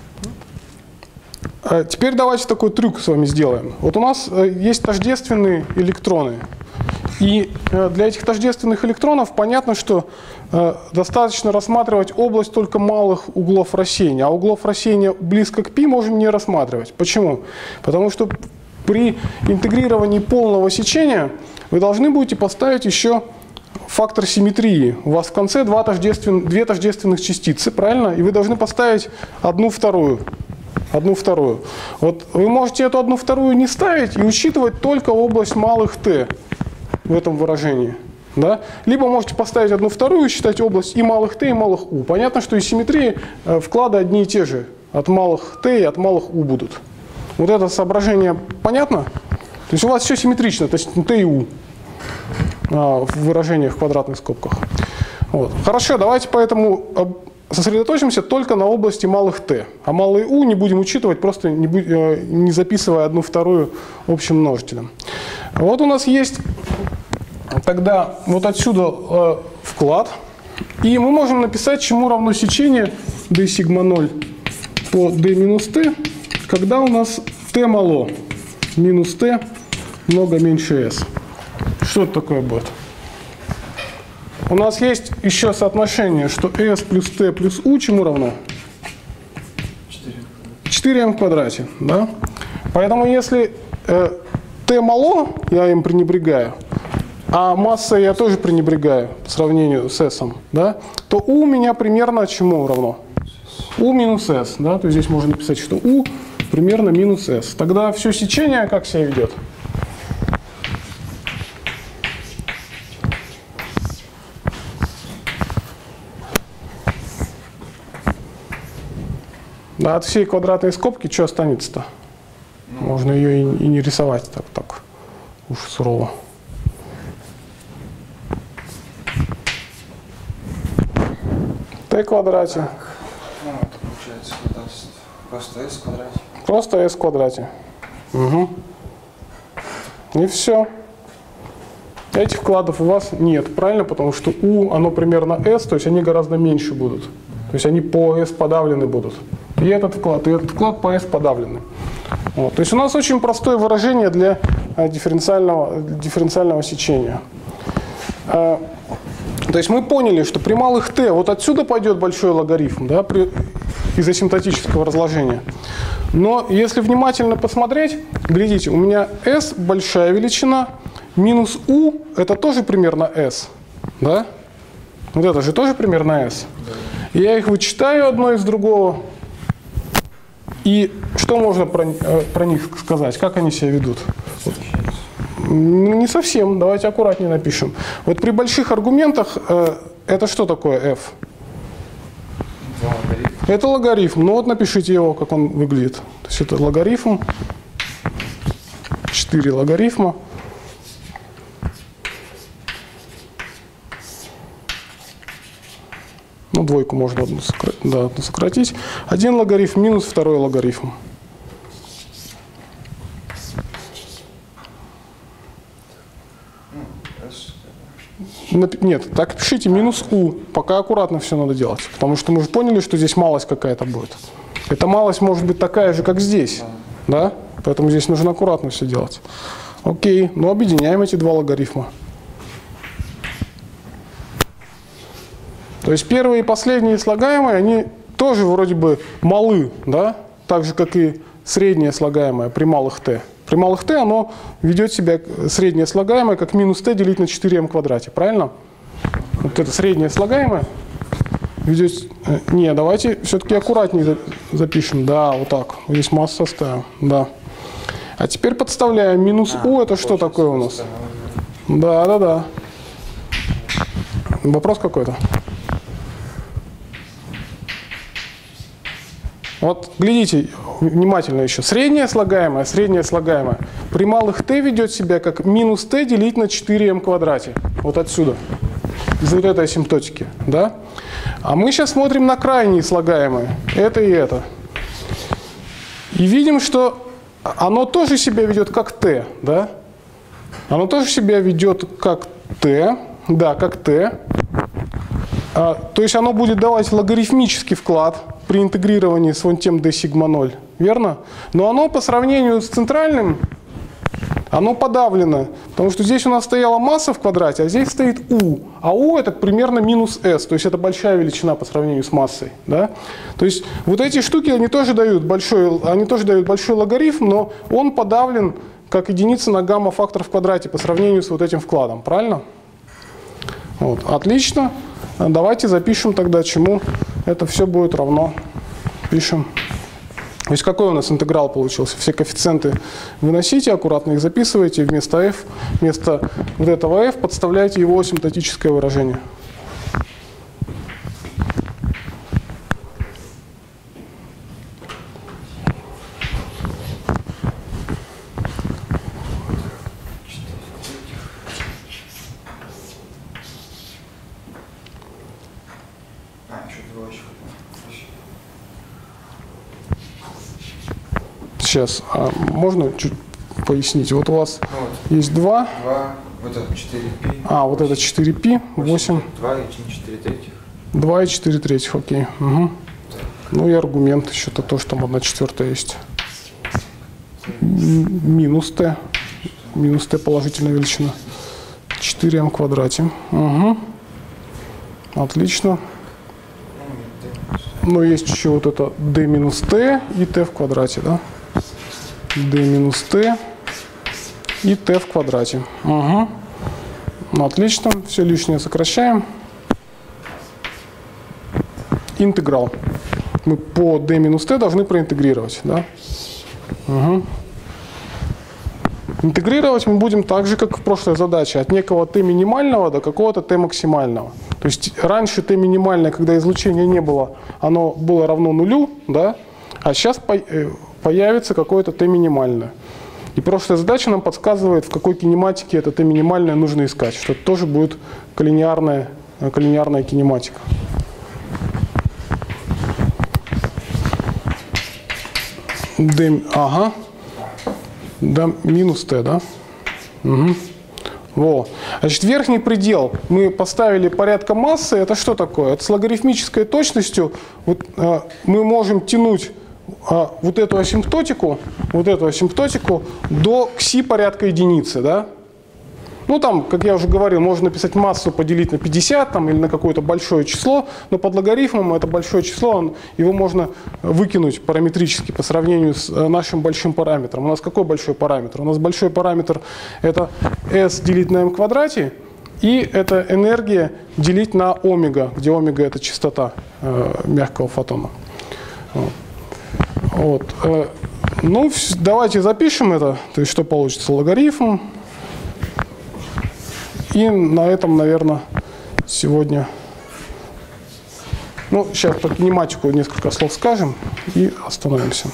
Э, теперь давайте такой трюк с вами сделаем. Вот у нас э, есть тождественные электроны. И э, для этих тождественных электронов понятно, что э, достаточно рассматривать область только малых углов рассеяния, а углов рассеяния близко к π можем не рассматривать. Почему? Потому что при интегрировании полного сечения вы должны будете поставить еще фактор симметрии. У вас в конце два тождествен... две тождественных частицы, правильно? И вы должны поставить одну вторую. Одну вторую. Вот вы можете эту одну вторую не ставить и учитывать только область малых t в этом выражении. Да? Либо можете поставить одну вторую и считать область и малых t, и малых u. Понятно, что из симметрии э, вклады одни и те же. От малых t и от малых u будут. Вот это соображение понятно? То есть у вас все симметрично, то есть t и u а, в выражениях в квадратных скобках. Вот. Хорошо, давайте поэтому сосредоточимся только на области малых t. А малые u не будем учитывать, просто не, будь, не записывая одну вторую общим множителем. Вот у нас есть тогда вот отсюда э, вклад. И мы можем написать, чему равно сечение d сигма ноль по d минус t, когда у нас t мало, минус t много меньше s. Что это такое будет? У нас есть еще соотношение, что s плюс t плюс u чему равно? четыре эм в квадрате. Да? Поэтому если э, t мало, я им пренебрегаю, а массой я тоже пренебрегаю по сравнению с s, да, то u у меня примерно чему равно? U минус s. Да? То есть здесь можно написать, что u примерно минус s. Тогда все сечение как себя ведет? Да, от всей квадратной скобки что останется-то? Ну, можно ее и, и не рисовать так, так уж сурово. T в квадрате. Так, ну, это получается даст просто s в квадрате. Просто s в квадрате. Угу. И все. Этих вкладов у вас нет, правильно? Потому что u, оно примерно s, то есть они гораздо меньше будут. То есть они по S подавлены будут. И этот вклад, и этот вклад по S подавлены. Вот. То есть у нас очень простое выражение для дифференциального, дифференциального сечения. То есть мы поняли, что при малых t вот отсюда пойдет большой логарифм, да, при, из асимптотического разложения. Но если внимательно посмотреть, глядите, у меня S большая величина, минус U это тоже примерно S. Да? Вот это же тоже примерно S. И я их вычитаю одно из другого. И что можно про, про них сказать? Как они себя ведут? Не совсем. Давайте аккуратнее напишем. Вот при больших аргументах э, это что такое f? Логарифм. Это логарифм. Ну вот напишите его, как он выглядит. То есть это логарифм. четыре логарифма. Ну, двойку можно одну сократить, да, одну сократить. Один логарифм минус второй логарифм. Нет, так пишите минус u. Пока аккуратно все надо делать. Потому что мы же поняли, что здесь малость какая-то будет. Эта малость может быть такая же, как здесь. Да? Поэтому здесь нужно аккуратно все делать. Окей, ну объединяем эти два логарифма. То есть первые и последние слагаемые, они тоже вроде бы малы, да? Так же, как и среднее слагаемое при малых t. При малых t оно ведет себя, среднее слагаемое, как минус t делить на четыре эм в квадрате. Правильно? Вот это среднее слагаемое ведет... Не, давайте все-таки аккуратнее запишем. Да, вот так. Здесь массу оставим. Да. А теперь подставляем. Минус u это что такое у нас? Да, да, да. Вопрос какой-то? Вот глядите внимательно еще. Среднее слагаемое, среднее слагаемое при малых t ведет себя как минус t делить на четыре эм в квадрате. Вот отсюда. Из вот этой асимптотики. Да? А мы сейчас смотрим на крайние слагаемые. Это и это. И видим, что оно тоже себя ведет как t. Да? Оно тоже себя ведет как t. Да, как t. А, то есть оно будет давать логарифмический вклад при интегрировании с вон тем d сигма ноль, верно? Но оно по сравнению с центральным, оно подавлено, потому что здесь у нас стояла масса в квадрате, а здесь стоит u, а u это примерно минус s, то есть это большая величина по сравнению с массой, да? То есть вот эти штуки, они тоже дают большой, они тоже дают большой логарифм, но он подавлен как единица на гамма-фактор в квадрате по сравнению с вот этим вкладом, правильно? Вот, отлично. Давайте запишем тогда, чему это все будет равно. Пишем. То есть какой у нас интеграл получился? Все коэффициенты выносите, аккуратно их записывайте. Вместо f, вместо вот этого f подставляйте его асимптотическое выражение. Сейчас, а можно чуть пояснить? Вот у вас ну, вот. есть два. два, вот это четыре пи. А, вот это четыре пи, восемь. два и четыре третьих. два и четыре третьих, окей. Угу. Ну и аргумент еще-то то, что там одна четвертая есть. Минус t. Минус t положительная величина. четыре эм в квадрате. Угу. Отлично. Но есть еще вот это d минус t и t в квадрате, да? d минус t и t в квадрате. Угу. Ну, отлично. Все лишнее сокращаем. Интеграл. Мы по d минус t должны проинтегрировать, да? Угу. Интегрировать мы будем так же, как в прошлой задаче. От некого t минимального до какого-то t максимального. То есть раньше t минимальное, когда излучения не было, оно было равно нулю, да? А сейчас появится какое-то t минимальное. И прошлая задача нам подсказывает, в какой кинематике это t минимальное нужно искать, что это тоже будет коллинеарная, коллинеарная кинематика. D, ага. Да, минус t, да? Угу. Во. Значит, верхний предел мы поставили порядка массы. Это что такое? Это с логарифмической точностью вот, э, мы можем тянуть э, вот эту асимптотику, вот эту асимптотику до кси порядка единицы, да? Ну, там, как я уже говорил, можно написать массу поделить на пятьдесят там, или на какое-то большое число, но под логарифмом это большое число, он, его можно выкинуть параметрически по сравнению с нашим большим параметром. У нас какой большой параметр? У нас большой параметр – это s делить на m квадрате, и это энергия делить на омега, где омега – это частота э, мягкого фотона. Вот. Вот. Э, ну, давайте запишем это, то есть что получится логарифм. И на этом, наверное, сегодня... Ну, сейчас про кинематику несколько слов скажем и остановимся.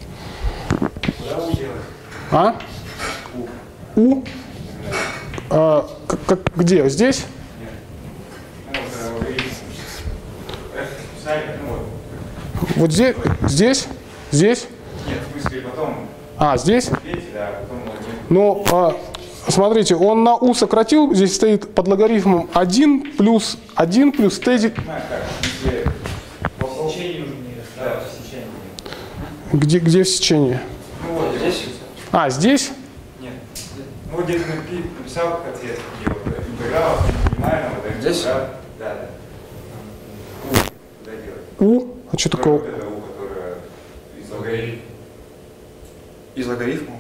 А? У? А, как, как, где? Здесь? Вот здесь? Здесь? Здесь? Нет, в смысле потом. А, здесь? Да, потом. Ну, а, смотрите, он на u сократил, здесь стоит под логарифмом один плюс один плюс t. По сечению уже не да, в сечении. Где, где в сечении? Ну вот здесь. А, здесь? Нет. Ну вот где-то написал как ответ, где вот интеграл, минимально, вот это. Здесь? Да, да. У, куда делать? У? А что такое? Вот это у, которое из логарифма. Из логарифма?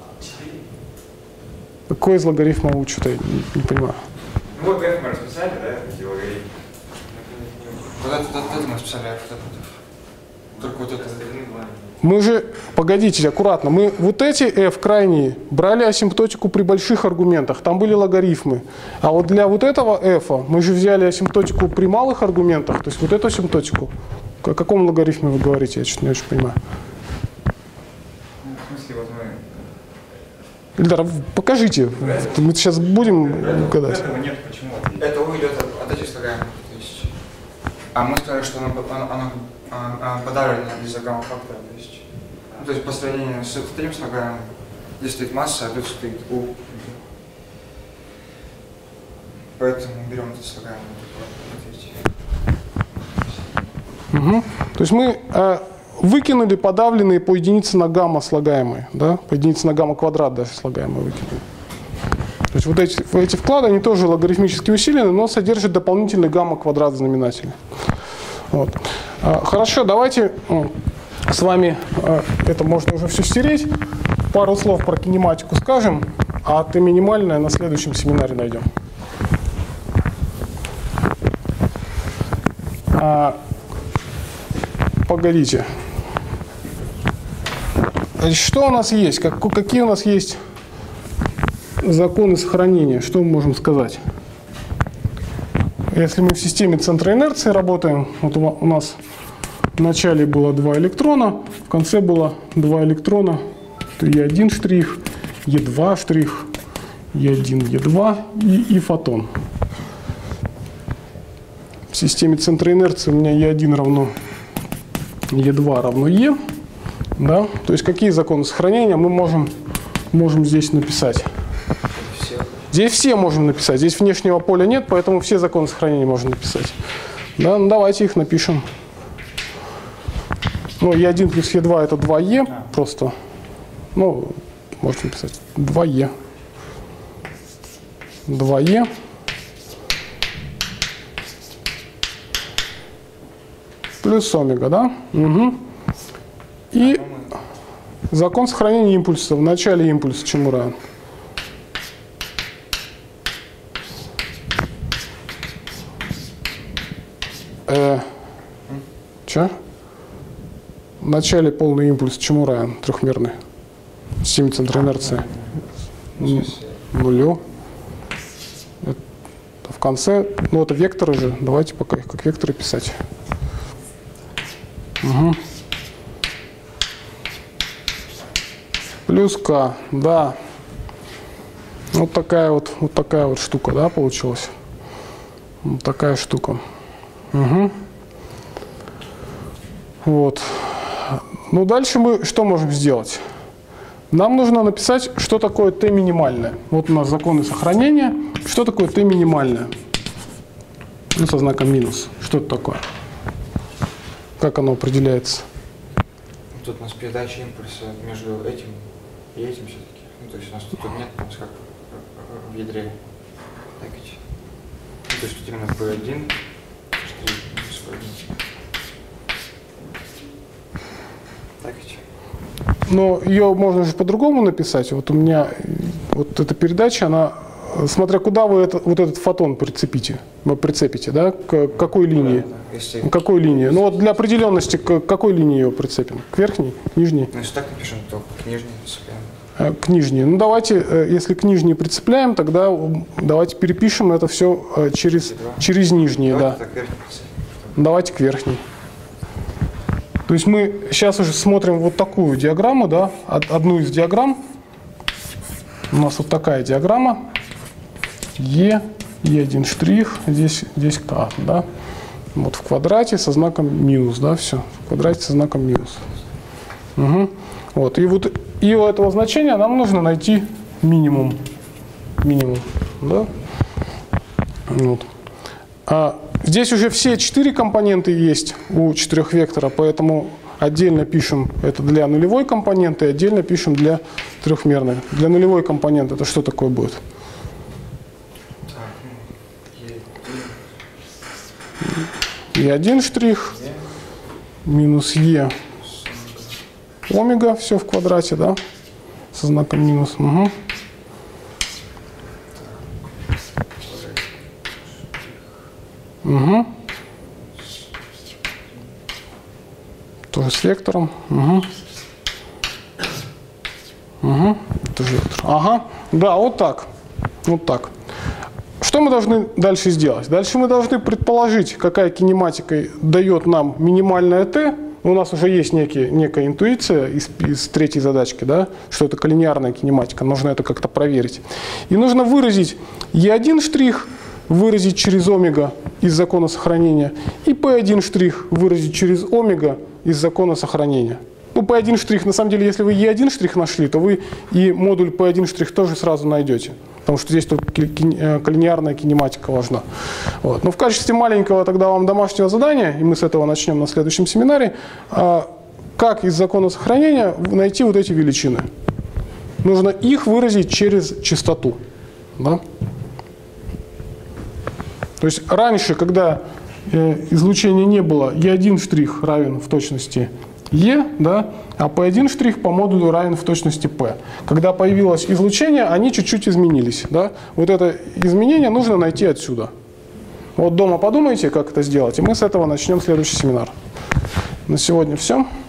Какой из логарифма у? Что-то я не, не понимаю. Ну вот f мы расписали, да, где логарифм. Вот это, это, это мы расписали, а вот это. Только вот это. Мы же, погодите, аккуратно, мы вот эти f крайние брали асимптотику при больших аргументах, там были логарифмы. А вот для вот этого f мы же взяли асимптотику при малых аргументах, то есть вот эту асимптотику. О каком логарифме вы говорите, я что-то не очень понимаю. Ну, в смысле, вот мы... Ильдар, покажите, мы сейчас будем гадать. Этого нет, почему? Это у идет от, от этих слагаемых. То есть, а мы сказали, что оно, оно, оно, оно подавлено из-за гамма-фактора. То есть, ну, то есть по сравнению с вторым слагаемым, здесь стоит масса, а тут стоит у. Поэтому берем это слагаемое. Угу. То есть мы э, выкинули подавленные по единице на гамма слагаемые, да? По единице на гамма квадрат даже слагаемые выкинули. То есть вот эти, эти вклады, они тоже логарифмически усилены, но содержат дополнительный гамма квадрат в знаменателе. Вот. Э, хорошо, давайте э, с вами, э, это можно уже все стереть, пару слов про кинематику скажем, а ты минимальное на следующем семинаре найдем. А, Погодите. Значит, что у нас есть? Как, какие у нас есть законы сохранения? Что мы можем сказать? Если мы в системе центра инерции работаем, вот у нас в начале было два электрона, в конце было два электрона, то е один штрих, е два штрих, е один, е два и, и фотон. В системе центра инерции у меня е один равно е два равно Е, да? То есть какие законы сохранения мы можем, можем здесь написать? Все. Здесь все можем написать, здесь внешнего поля нет, поэтому все законы сохранения можно написать. Да? Ну, давайте их напишем. Ну, е один плюс е два это два е, просто, ну, можно написать два е. два е. Плюс омега, да? Угу. И закон сохранения импульса. В начале импульса чему равен? Э, Че? В начале полный импульс чему равен? Трехмерный. Системе центра инерции. Нулю. Это в конце. Ну, это векторы же. Давайте пока их как векторы писать. Угу. Плюс К, да. Вот такая вот, вот такая вот штука, да, получилась. Вот такая штука. Угу. Вот. Ну, дальше мы что можем сделать? нам нужно написать, что такое Т минимальное. Вот у нас законы сохранения. Что такое Т минимальное? Ну, со знаком минус. Что это такое? Как оно определяется? Тут у нас передача импульса между этим и этим все-таки. Ну, то есть у нас тут нет, у нас как в ядре. Так ведь. Ну, то есть тут именно пэ один, так ведь. Но ее можно же по-другому написать. Вот у меня вот эта передача, она, смотря куда вы это, вот этот фотон прицепите, вы прицепите, да, к какой линии? Да, да. Если... К какой линии? Ну вот для определенности, к какой линии ее прицепим? К верхней, к нижней? Ну, если так напишем, то к нижней прицепляем. К нижней. Ну давайте, если к нижней прицепляем, тогда давайте перепишем это все через, через нижние. Да. Так, верхней прицепим. Давайте к верхней. То есть мы сейчас уже смотрим вот такую диаграмму, да, одну из диаграмм. У нас вот такая диаграмма. Е, Е один штрих, здесь, здесь К, да. Вот в квадрате со знаком минус, да, все. В квадрате со знаком минус. Угу. Вот, и вот и у этого значения нам нужно найти минимум. Минимум, да. Вот. А здесь уже все четыре компоненты есть у четырехвектора, поэтому отдельно пишем это для нулевой компоненты, и отдельно пишем для трехмерной. Для нулевой компоненты это что такое будет? Е один штрих минус Е омега, все в квадрате, да, со знаком минус. Угу. Угу. Тоже с вектором. Угу. Угу. Тоже вектор. Ага. Да, вот так. Вот так. Что мы должны дальше сделать? Дальше мы должны предположить, какая кинематика дает нам минимальное Т. У нас уже есть некие, некая интуиция из, из третьей задачки, да, что это коллинеарная кинематика. Нужно это как-то проверить. И нужно выразить Е один штрих, выразить через омега из закона сохранения, и P один штрих выразить через омега из закона сохранения. Ну, P один штрих, на самом деле, если вы Е один штрих нашли, то вы и модуль P один штрих тоже сразу найдете, потому что здесь только коллинеарная кинематика важна. Вот. Но в качестве маленького тогда вам домашнего задания, и мы с этого начнем на следующем семинаре, как из закона сохранения найти вот эти величины. Нужно их выразить через частоту. Да? То есть раньше, когда излучения не было, Е один штрих равен в точности Е, да, а P один штрих по модулю равен в точности P. Когда появилось излучение, они чуть-чуть изменились. Да? Вот это изменение нужно найти отсюда. Вот дома подумайте, как это сделать, и мы с этого начнем следующий семинар. На сегодня все.